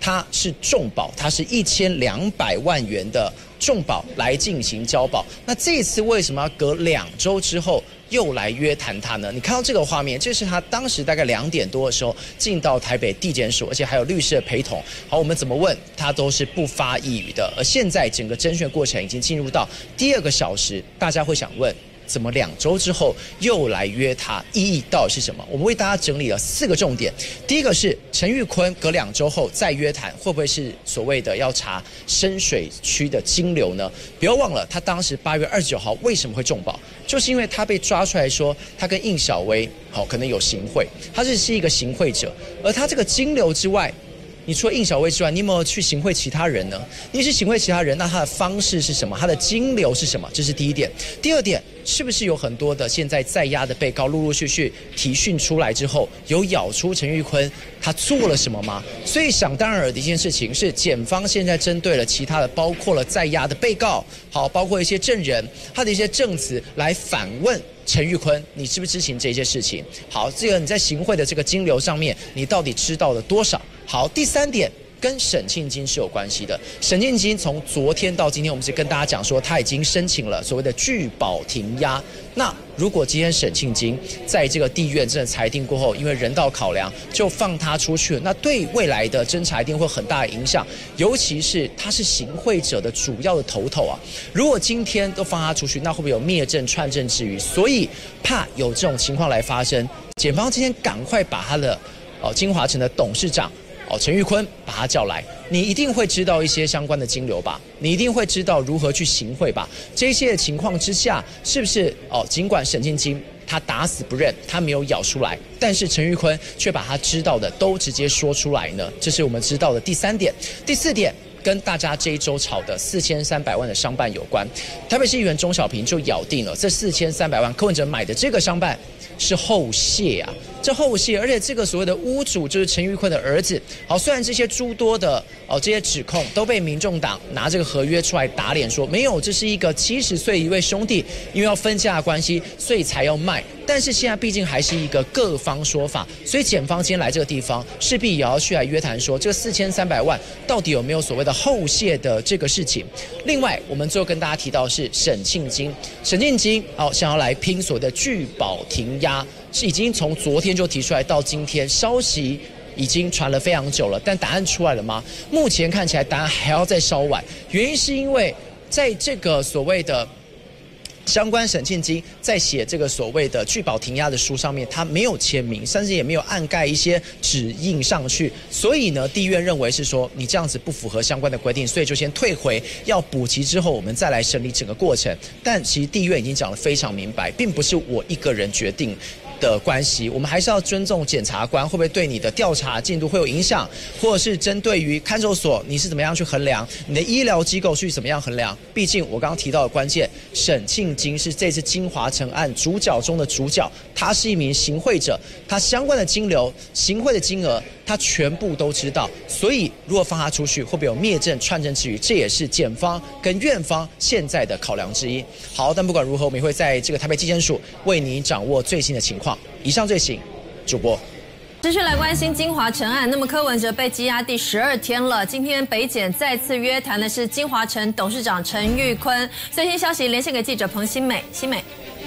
它是重保，它是1200万元的重保来进行交保。那这次为什么要隔2周之后又来约谈他呢？你看到这个画面，这是他当时大概2点多的时候进到台北地检署，而且还有律师的陪同。好，我们怎么问他都是不发一语的。而现在整个侦讯过程已经进入到第2个小时，大家会想问，怎么2周之后又来约他？意义到底是什么？我们为大家整理了4个重点。第一个是陈玉坤隔2周后再约谈，会不会是所谓的要查深水区的金流呢？不要忘了，他当时8月29号为什么会重保？就是因为他被抓出来说他跟应小薇可能有行贿，他是一个行贿者。而他这个金流之外，你除了应小薇之外，你有没有去行贿其他人呢？你是行贿其他人，那他的方式是什么？他的金流是什么？这是第一点。第二点，是不是有很多的现在在押的被告陆陆续续提讯出来之后，有咬出陈玉坤他做了什么吗？所以想当然尔的一件事情是，检方现在针对了其他的，包括了在押的被告，包括一些证人，他的一些证词来反问陈玉坤，你知不知情这些事情？好，这个你在行贿的这个金流上面，你到底知道了多少？好，第3点跟沈庆金是有关系的。沈庆金从昨天到今天，我们是跟大家讲说，他已经申请了所谓的拒保停押。那如果今天沈庆金在这个地院真的裁定过后，因为人道考量就放他出去了，那对未来的侦查一定会很大的影响，尤其是他是行贿者的主要的头啊。如果今天都放他出去，那会不会有灭证串证之虞？所以怕有这种情况来发生，检方今天赶快把他的金华城的董事长陈玉坤把他叫来，你一定会知道一些相关的金流吧？你一定会知道如何去行贿吧？这些情况之下，是不是尽管沈庆金他打死不认，他没有咬出来，但是陈玉坤却把他知道的都直接说出来呢？这是我们知道的第3点。第4点，跟大家这一周炒的4300万的商办有关。台北市议员钟小平就咬定了，这4300万柯文哲买的这个商办是后谢啊。这后谢，而且这个所谓的屋主就是陈玉坤的儿子。好，虽然这些诸多的这些指控都被民众党拿这个合约出来打脸，说没有，这是一个70岁一位兄弟，因为要分家的关系，所以才要卖。但是现在毕竟还是一个各方说法，所以检方今天来这个地方，势必也要去来约谈说，这个4300万到底有没有所谓的后谢的这个事情。另外，我们最后跟大家提到是沈庆金想要来拼所谓的拒保停押。是已经从昨天就提出来，到今天消息已经传了非常久了，但答案出来了吗？目前看起来答案还要再稍晚，原因是因为在这个所谓的相关沈庆金在写这个所谓的拒保停押的书上面，他没有签名，甚至也没有按盖一些指印上去，所以呢，地院认为是说你这样子不符合相关的规定，所以就先退回，要补齐之后我们再来审理整个过程。但其实地院已经讲得非常明白，并不是我一个人决定的关系，我们还是要尊重检察官，会不会对你的调查进度会有影响，或者是针对于看守所你是怎么样去衡量，你的医疗机构去怎么样衡量？毕竟我刚刚提到的关键，沈庆金是这次金华城案主角中的主角，他是一名行贿者，他相关的金流、行贿的金额，他全部都知道，所以如果放他出去，会不会有灭证串证之虞？这也是检方跟院方现在的考量之一。好，但不管如何，我们也会在这个台北地检署为你掌握最新的情况。以上最新，主播。 持续来关心金华城案，那么柯文哲被羁押第12天了。今天北检再次约谈的是金华城董事长陈玉坤。最新消息连线给记者彭新美，新美。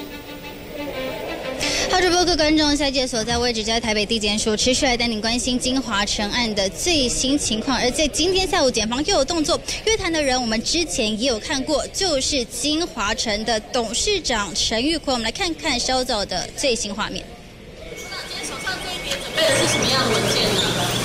好，主播各观众，下届所在位置在台北地检署，持续来带您关心金华城案的最新情况。而在今天下午，检方又有动作，约谈的人我们之前也有看过，就是金华城的董事长陈玉坤。我们来看看稍早的最新画面。 今天手上这一叠准备的是什么样的文件呢？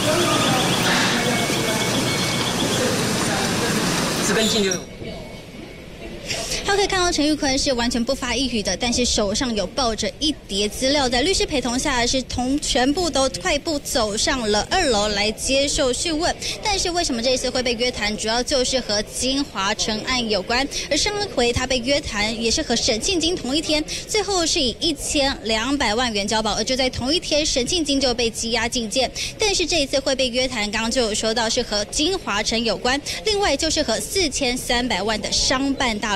是跟金流有。 他可以看到陈玉坤是完全不发一语的，但是手上有抱着一叠资料，在律师陪同下是全部都快步走上了2楼来接受讯问。但是为什么这一次会被约谈，主要就是和金华城案有关。而上一回他被约谈也是和沈庆金同一天，最后是以1200万元交保，而就在同一天沈庆金就被羁押禁见。但是这一次会被约谈，刚刚就有说到是和金华城有关，另外就是和4300万的商办大楼有关。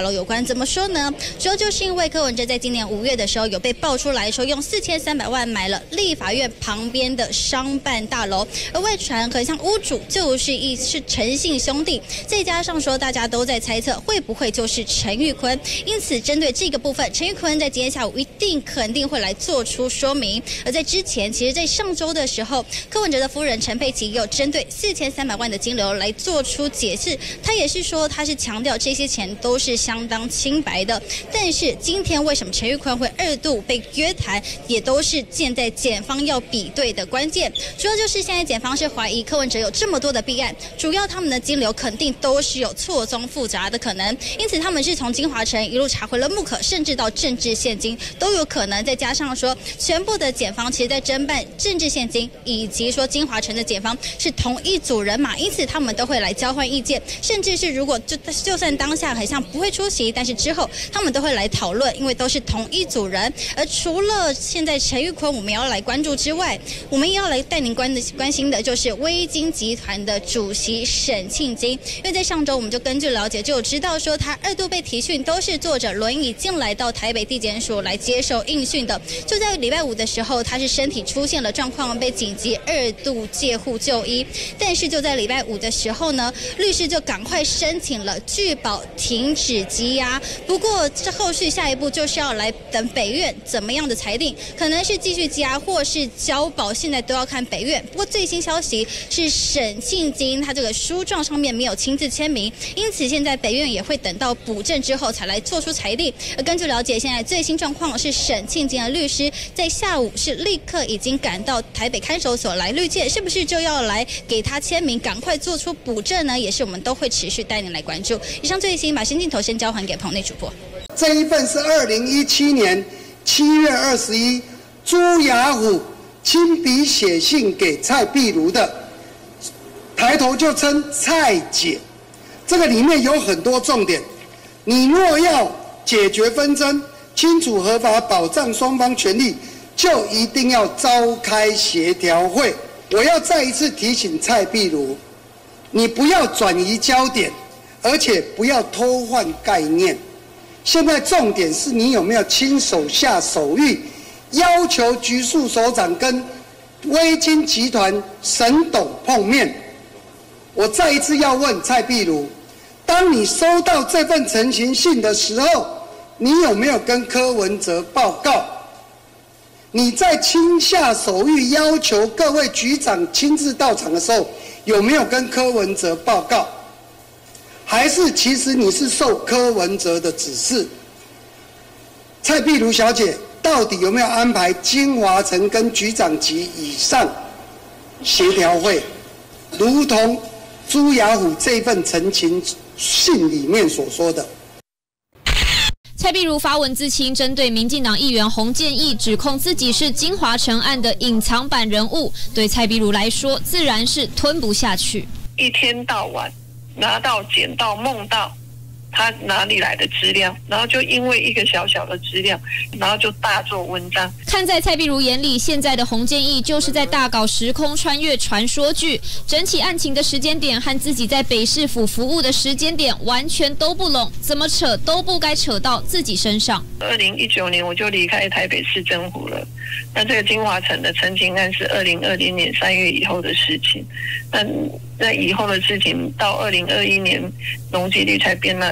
团。怎么说呢？主要就是因为柯文哲在今年5月的时候有被爆出来说，用4300万买了立法院旁边的商办大楼，而外传很像屋主就是陈姓兄弟，再加上说大家都在猜测会不会就是陈玉坤，因此针对这个部分，陈玉坤在今天下午肯定会来做出说明。而在之前，其实在上周的时候，柯文哲的夫人陈佩琪有针对4300万的金流来做出解释，他也是说他是强调这些钱都是相当清白的。但是今天为什么陈玉坤会2度被约谈，也都是现在检方要比对的关键。主要就是现在检方是怀疑柯文哲有这么多的弊案，主要他们的金流肯定都是有错综复杂的可能，因此他们是从金华城一路查回了木可，甚至到政治现金都有可能。再加上说全部的检方其实在侦办政治现金以及说金华城的检方是同一组人马，因此他们都会来交换意见，甚至是如果就算当下很像不会出席，但是之后他们都会来讨论，因为都是同一组人。而除了现在陈玉坤我们要来关注之外，我们也要来带您关心的就是威金集团的主席沈庆金，因为在上周我们就根据了解就有知道说他2度被提讯都是坐着轮椅进来到台北地检署来接受应讯的。就在礼拜5的时候，他是身体出现了状况，被紧急2度介护就医。但是就在礼拜5的时候呢，律师就赶快申请了拒保停止羁押。不过这后续下一步就是要来等北院怎么样的裁定，可能是继续羁押或是交保，现在都要看北院。不过最新消息是沈庆金他这个书状上面没有亲自签名，因此现在北院也会等到补正之后才来做出裁定。而根据了解，现在最新状况是沈庆金的律师在下午是立刻已经赶到台北看守所来律界，是不是就要来给他签名，赶快做出补正呢？也是我们都会持续带您来关注。以上最新，把新镜头先交还给棚内主播。 这一份是2017年7月21朱雅虎亲笔写信给蔡壁如的，抬头就称蔡姐。这个里面有很多重点，你若要解决纷争，清楚合法保障双方权利，就一定要召开协调会。我要再一次提醒蔡壁如，你不要转移焦点，而且不要偷换概念。现在重点是你有没有亲手下手谕，要求局处首长跟威金集团沈董碰面。我再一次要问蔡壁如，当你收到这份陈情信的时候，你有没有跟柯文哲报告？你在亲下手谕要求各位局长亲自到场的时候，有没有跟柯文哲报告？还是其实你是受柯文哲的指示？蔡壁如小姐到底有没有安排金华城跟局长级以上协调会，如同朱雅虎这份陈情信里面所说的？ 蔡壁如发文自清，针对民进党议员洪建义指控自己是金华城案的隐藏版人物，对蔡壁如来说自然是吞不下去。 一天到晚拿到、捡到、梦到，他哪里来的资料？然后就因为一个小小的资料，然后就大做文章。 看在蔡壁如眼里，现在的洪建义就是在大搞时空穿越传说剧，整起案情的时间点和自己在北市府服务的时间点完全都不拢，怎么扯都不该扯到自己身上。 2019年我就离开台北市政府了，那这个金华城的陈情案是2020年3月以后的事情，那以后的事情到2021年容积率才变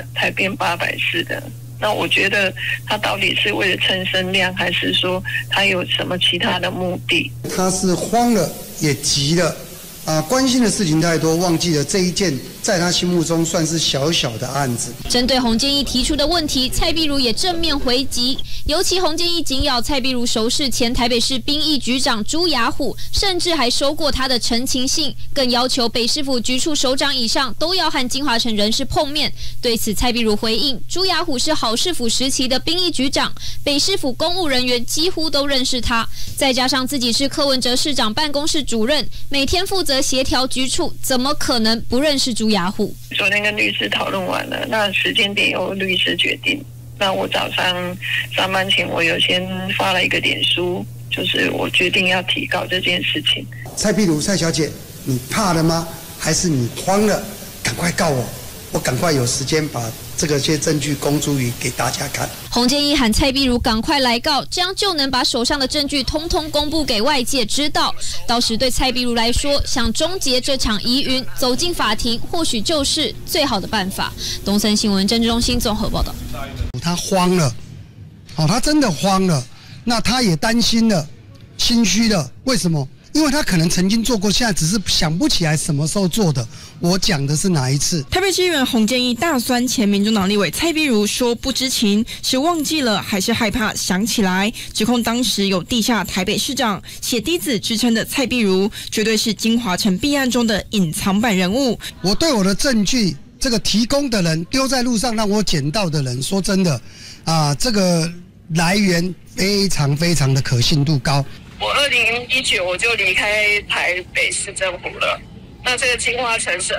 840的。那我觉得他到底是为了蹭声量，还是说他有什么其他的目的？ 他是慌了，也急了，关心的事情太多，忘记了这一件在他心目中算是小小的案子。 针对洪建义提出的问题，蔡壁如也正面回击。尤其洪建义紧咬蔡壁如熟识前台北市兵役局长朱雅虎，甚至还收过他的陈情信，更要求北市府局处首长以上都要和金华城人士碰面。对此，蔡壁如回应，朱雅虎是好市府时期的兵役局长，北市府公务人员几乎都认识他，再加上自己是柯文哲市长办公室主任，每天负责协调局处，怎么可能不认识朱雅虎？ 昨天跟律师讨论完了，那时间点由律师决定。那我早上上班前，我有先发了一个脸书，就是我决定要提告这件事情。 蔡壁如蔡小姐，你怕了吗？还是你慌了？赶快告我！ 我赶快有时间把这些证据公诸于给大家看。 洪建义喊蔡壁如赶快来告，这样就能把手上的证据通通公布给外界知道。到时对蔡壁如来说，想终结这场疑云，走进法庭或许就是最好的办法。东森新闻政治中心综合报道。 他慌了，他真的慌了，那他也担心了，心虚了。为什么？因为他可能曾经做过，现在只是想不起来什么时候做的。我讲的是哪一次？ 台北市议员洪建义大酸前民众党立委蔡壁如说不知情，是忘记了还是害怕想起来？指控当时有地下台北市长血滴子之称的蔡壁如，绝对是金华城弊案中的隐藏版人物。 我对我的证据，这个提供的人丢在路上让我捡到的人，说真的，这个来源非常非常的可信度高。 我2019我就离开台北市政府了。那这个金华城是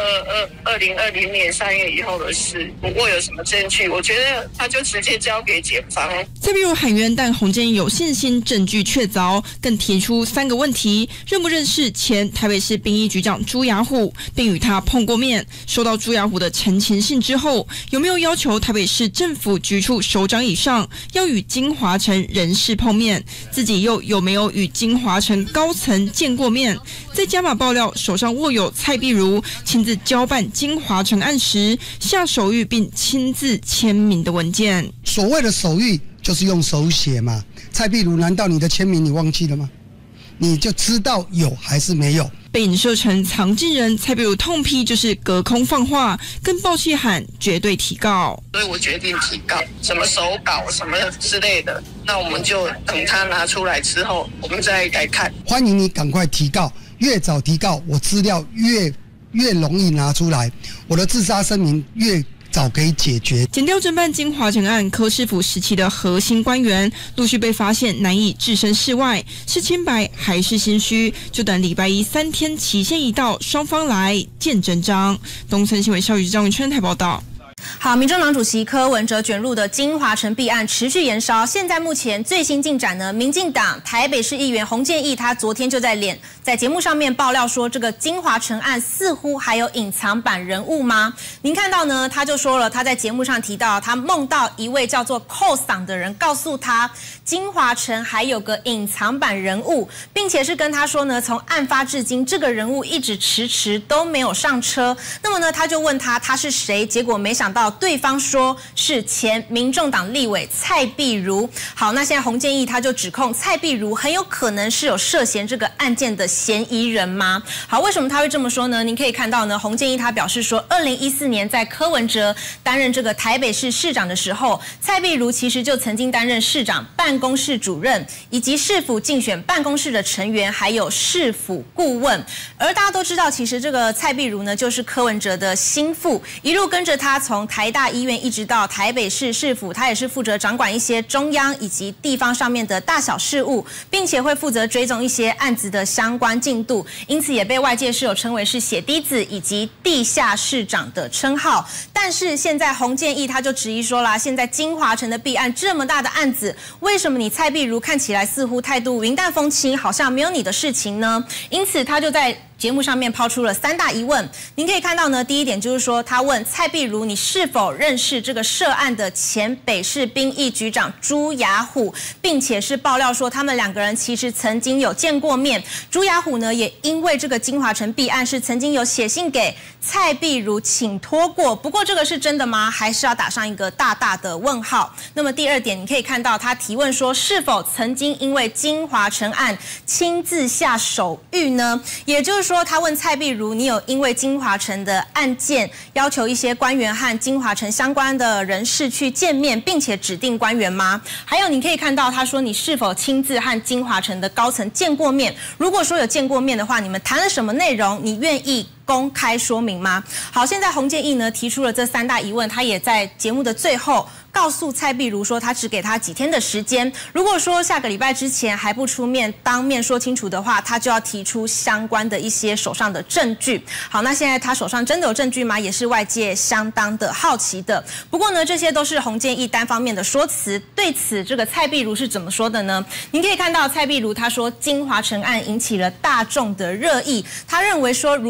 2020年3月以后的事，不过有什么证据，我觉得他就直接交给检方。 蔡壁如喊冤，但洪建义有信心证据确凿，更提出3个问题：认不认识前台北市殡仪局长朱雅虎，并与他碰过面？收到朱雅虎的陈情信之后，有没有要求台北市政府局处首长以上要与金华城人士碰面？自己又有没有与金华城高层见过面？在加码爆料手上握有蔡壁如亲自交办金华城案时下手谕并亲自签名的文件。 所谓的手谕就是用手写嘛。蔡壁如，难道你的签名你忘记了吗？你就知道有还是没有？ 被影射成藏镜人，蔡壁如痛批就是隔空放话，跟爆气喊绝对提告。 所以我决定提告，什么手稿什么之类的，那我们就等他拿出来之后，我们再来看。 欢迎你赶快提告，越早提告，我资料越容易拿出来，我的自杀声明越早可以解决。 检调侦办金华城案柯市府时期的核心官员陆续被发现难以置身事外，是清白还是心虚？就等礼拜一3天期限一到，双方来见真章。东森新闻校宇张云春台报道。 好，民众党主席柯文哲卷入的金华城弊案持续延烧，现在目前最新进展呢，民进党台北市议员洪建义他昨天就在节目上面爆料说，这个金华城案似乎还有隐藏版人物吗？您看到呢，他就说了，他在节目上提到他梦到一位叫做寇桑的人告诉他，金华城还有个隐藏版人物，并且是跟他说呢，从案发至今，这个人物一直迟迟都没有上车。那么呢，他就问他是谁，结果没想到对方说是前民众党立委蔡壁如。好，那现在洪建义他就指控蔡壁如很有可能是有涉嫌这个案件的嫌疑人吗？好，为什么他会这么说呢？您可以看到呢，洪建义他表示说，2014年在柯文哲担任这个台北市市长的时候，蔡壁如其实就曾经担任市长办公室主任，以及市府竞选办公室的成员，还有市府顾问。而大家都知道，其实这个蔡壁如呢，就是柯文哲的心腹，一路跟着他从台大医院一直到台北市市府，他也是负责掌管一些中央以及地方上面的大小事务，并且会负责追踪一些案子的相关进度，因此也被外界是有称为是血滴子以及地下市长的称号。但是现在洪建义他就质疑说啦，现在金华城的弊案这么大的案子，为什么你蔡壁如看起来似乎态度云淡风轻，好像没有你的事情呢？因此他就在节目上面抛出了3大疑问。您可以看到呢，第一点就是说，他问蔡壁如，你是否认识这个涉案的前北市殡仪局长朱雅虎，并且是爆料说他们2个人其实曾经有见过面。朱雅虎呢，也因为这个金华城弊案是曾经有写信给蔡壁如请托过，不过这个是真的吗？还是要打上一个大大的问号。那么第2点，你可以看到他提问说，是否曾经因为金华城案亲自下手谕呢？也就是说，他问蔡壁如，你有因为金华城的案件要求一些官员和金华城相关的人士去见面，并且指定官员吗？还有你可以看到他说，你是否亲自和金华城的高层见过面？如果说有见过面的话，你们谈了什么内容？你愿意公开说明吗？好，现在洪建义呢提出了这3大疑问，他也在节目的最后告诉蔡壁如说，他只给他几天的时间，如果说下个礼拜之前还不出面当面说清楚的话，他就要提出相关的一些手上的证据。好，那现在他手上真的有证据吗？也是外界相当的好奇的。不过呢，这些都是洪建义单方面的说辞。对此，这个蔡壁如是怎么说的呢？您可以看到蔡壁如他说，金华城案引起了大众的热议，他认为说，如今人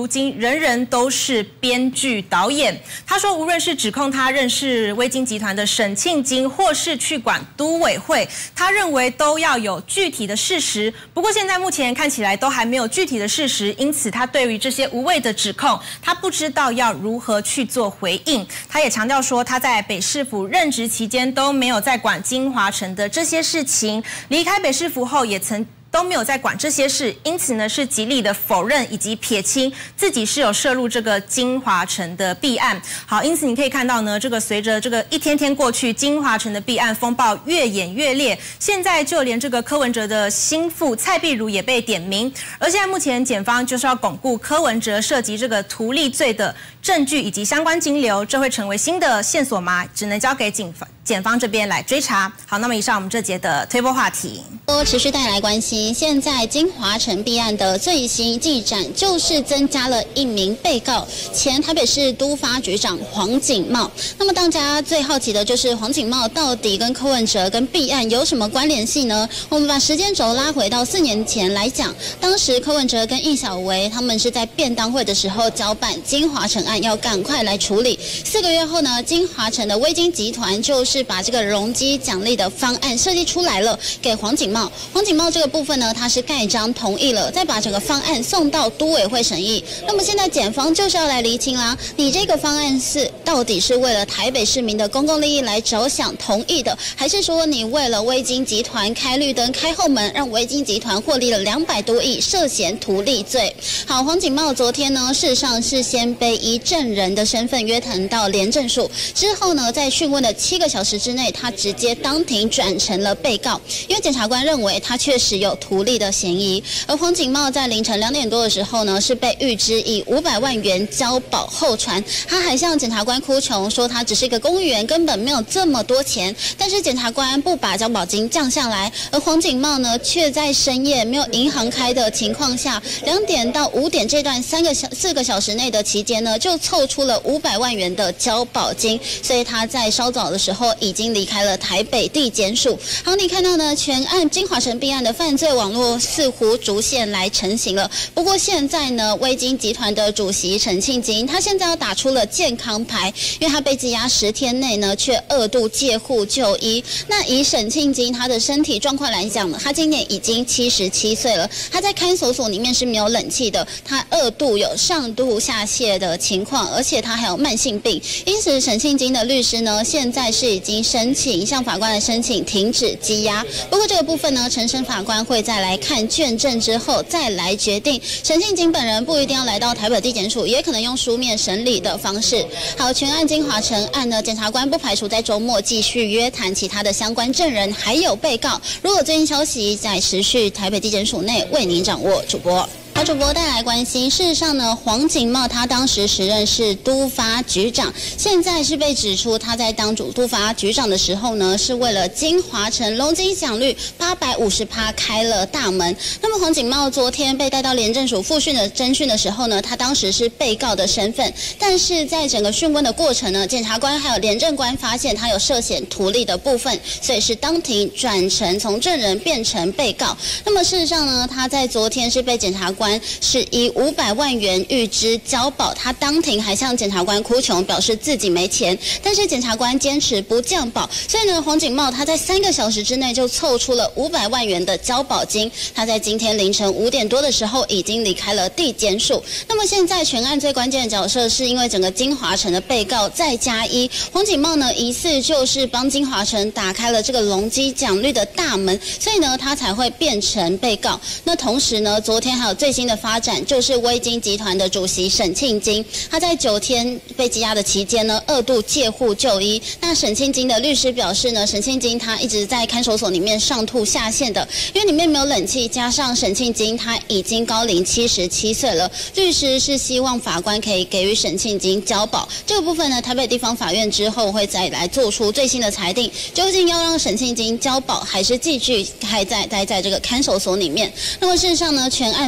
人人都是编剧导演。他说，无论是指控他认识威金集团的沈庆金，或是去管都委会，他认为都要有具体的事实。不过现在目前看起来都还没有具体的事实，因此他对于这些无谓的指控，他不知道要如何去做回应。他也强调说，他在北市府任职期间都没有在管金华城的这些事情，离开北市府后也都没有在管这些事，因此呢是极力的否认以及撇清自己是有涉入这个金华城的弊案。好，因此你可以看到呢，这个随着这个一天天过去，金华城的弊案风暴越演越烈，现在就连这个柯文哲的心腹蔡壁如也被点名，而现在目前检方就是要巩固柯文哲涉及这个图利罪的证据以及相关金流，这会成为新的线索吗？只能交给检方这边来追查。好，那么以上我们这节的推播话题， 持续带来关心。现在金华城弊案的最新进展，就是增加了一名被告，前台北市都发局长黄景茂。那么大家最好奇的就是黄景茂到底跟柯文哲跟弊案有什么关联性呢？我们把时间轴拉回到4年前来讲，当时柯文哲跟易小维他们是在便当会的时候交办金华城案，要赶快来处理。4个月后呢，金华城的威金集团就是把这个容积奖励的方案设计出来了，给黄景茂。黄景茂这个部分呢，他是盖章同意了，再把整个方案送到都委会审议。那么现在检方就是要来厘清啦，你这个方案到底是为了台北市民的公共利益来着想同意的，还是说你为了威金集团开绿灯开后门，让威金集团获利了200多亿，涉嫌图利罪？好，黄景茂昨天呢，事实上是先被以证人的身份约谈到廉政署，之后呢，在讯问的7个小时之内，他直接当庭转成了被告，因为检察官认为他确实有图利的嫌疑。而黄景茂在凌晨2点多的时候呢，是被预支以500万元交保候传，他还向检察官哭穷，说他只是一个公务员，根本没有这么多钱。但是检察官不把交保金降下来，而黄景茂呢，却在深夜没有银行开的情况下，2点到5点这段4个小时内的期间呢，就凑出了500万元的交保金，所以他在稍早的时候已经离开了台北地检署。好，你看到呢，全案金华城弊案的犯罪网络似乎逐渐来成型了。不过现在呢，威金集团的主席沈庆金，他现在要打出了健康牌，因为他被羁押10天内呢，却2度戒护就医。那以沈庆金他的身体状况来讲，他今年已经77岁了，他在看守所里面是没有冷气的，他2度有上吐下泻的情况，而且他还有慢性病。因此沈庆金的律师呢，现在是已经向法官来申请停止羁押。不过这个部分呢，陈审法官会再来看卷证之后再来决定。沈庆金本人不一定要来到台北地检署，也可能用书面审理的方式。好，全案金华城案呢，检察官不排除在周末继续约谈其他的相关证人还有被告。如果最新消息在持续台北地检署内为您掌握。主播主播带来关心，事实上呢，黄景茂他当时时任是都发局长，现在是被指出他在当都发局长的时候呢，是为了金华城容积奖率850%开了大门。那么黄景茂昨天被带到廉政署复讯的侦讯的时候呢，他当时是被告的身份，但是在整个讯问的过程呢，检察官还有廉政官发现他有涉嫌图利的部分，所以是当庭转成从证人变成被告。那么事实上呢，他在昨天是被检察官是以500万元预支交保，他当庭还向检察官哭穷，表示自己没钱，但是检察官坚持不降保，所以呢，黄景茂他在3个小时之内就凑出了500万元的交保金。他在今天凌晨5点多的时候已经离开了地检署。那么现在全案最关键的角色是因为整个金华城的被告再加一，黄景茂呢疑似就是帮金华城打开了这个容积奖率的大门，所以呢他才会变成被告。那同时呢，昨天还有最新的发展，就是威金集团的主席沈庆金，他在9天被羁押的期间呢，2度戒护就医。那沈庆金的律师表示呢，沈庆金他一直在看守所里面上吐下泻的，因为里面没有冷气，加上沈庆金他已经高龄77岁了，律师是希望法官可以给予沈庆金交保。这个部分呢，台北地方法院之后会再来做出最新的裁定，究竟要让沈庆金交保，还是继续还待在这个看守所里面。那么事实上呢，全案发展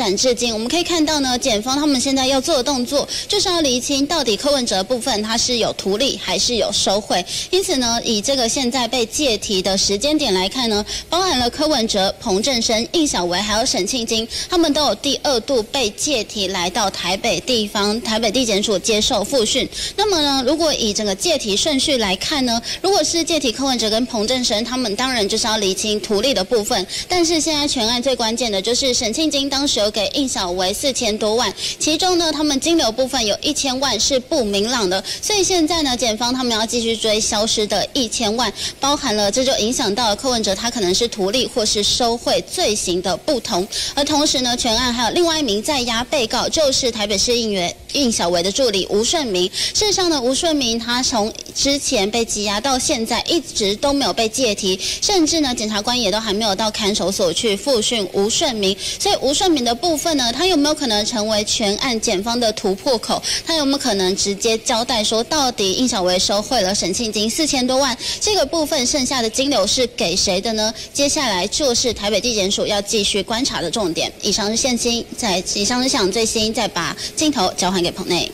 转至今，我们可以看到呢，检方他们现在要做的动作，就是要厘清到底柯文哲的部分他是有图利还是有收贿。因此呢，以这个现在被借提的时间点来看呢，包含了柯文哲、彭正生、应小维还有沈庆京，他们都有第2度被借提来到台北地检署接受复讯。那么呢，如果以整个借提顺序来看呢，如果是借提柯文哲跟彭正生，他们当然就是要厘清图利的部分。但是现在全案最关键的就是沈庆京当时有给应小维4000多万，其中呢，他们金流部分有1000万是不明朗的，所以现在呢，检方他们要继续追消失的1000万，包含了这就影响到了柯文哲他可能是图利或是收贿罪行的不同。而同时呢，全案还有另外一名在押被告，就是台北市议员应小维的助理吴顺明。事实上呢，吴顺明他从之前被羁押到现在一直都没有被借提，甚至呢，检察官也都还没有到看守所去复讯吴顺明。所以吴顺明的部分呢，他有没有可能成为全案检方的突破口？他有没有可能直接交代说，到底应小维收贿了沈庆京4000多万，这个部分剩下的金流是给谁的呢？接下来就是台北地检署要继续观察的重点。以上是现今，以上是想最新，再把镜头交还给棚内。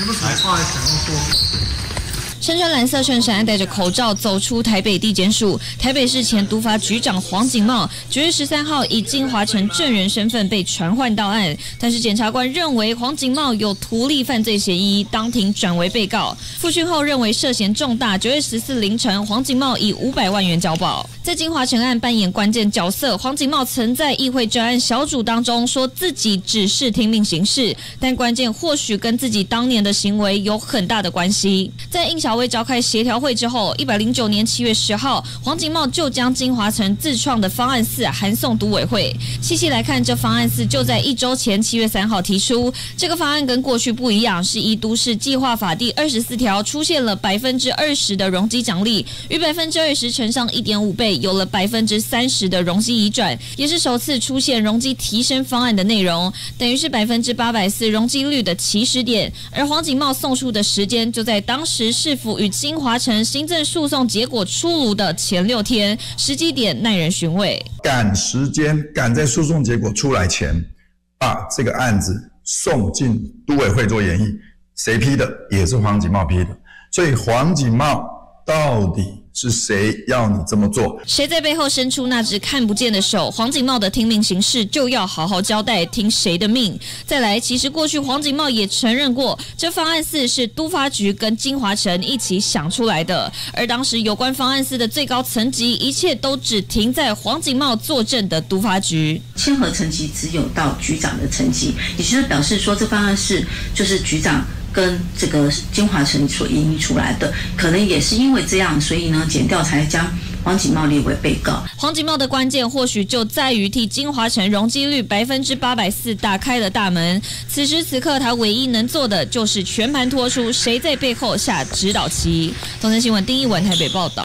身穿蓝色衬衫，戴着口罩走出台北地检署。台北市前督发局长黄景茂9月13号以金华城证人身份被传唤到案，但是检察官认为黄景茂有图利犯罪嫌疑，当庭转为被告。复讯后认为涉嫌重大，9月14凌晨，黄景茂以500万元交保。在金华城案扮演关键角色，黄景茂曾在议会专案小组当中说自己只是听命行事，但关键或许跟自己当年的行为有很大的关系。在应小维召开协调会之后，109年7月10号，黄景茂就将金华城自创的方案4函送督委会。细细来看，这方案4就在1周前7月3号提出。这个方案跟过去不一样，是依都市计划法第24条出现了20%的容积奖励，与20%乘上1.5倍，有了30%的容积移转，也是首次出现容积提升方案的内容，等于是840%容积率的起始点。而黄景茂送出的时间就在当时市府与金华城行政诉讼结果出炉的前6天，时机点耐人寻味。 赶时间，赶在诉讼结果出来前，把这个案子送进都委会做研议，谁批的？也是黄景茂批的。所以黄景茂到底是谁要你这么做？ 谁在背后伸出那只看不见的手？黄景茂的听命行事就要好好交代，听谁的命？再来，其实过去黄景茂也承认过，这方案4是都发局跟金华城一起想出来的。而当时有关方案4的最高层级，一切都只停在黄景茂坐镇的都发局， 签核层级只有到局长的层级，也就是表示说，这方案4就是局长跟这个金华城所研议出来的，可能也是因为这样，所以呢，检调才将黄景茂列为被告。 黄景茂的关键或许就在于替金华城容积率840%打开了大门。此时此刻，他唯一能做的就是全盘托出谁在背后下指导棋。东森新闻丁一文台北报道。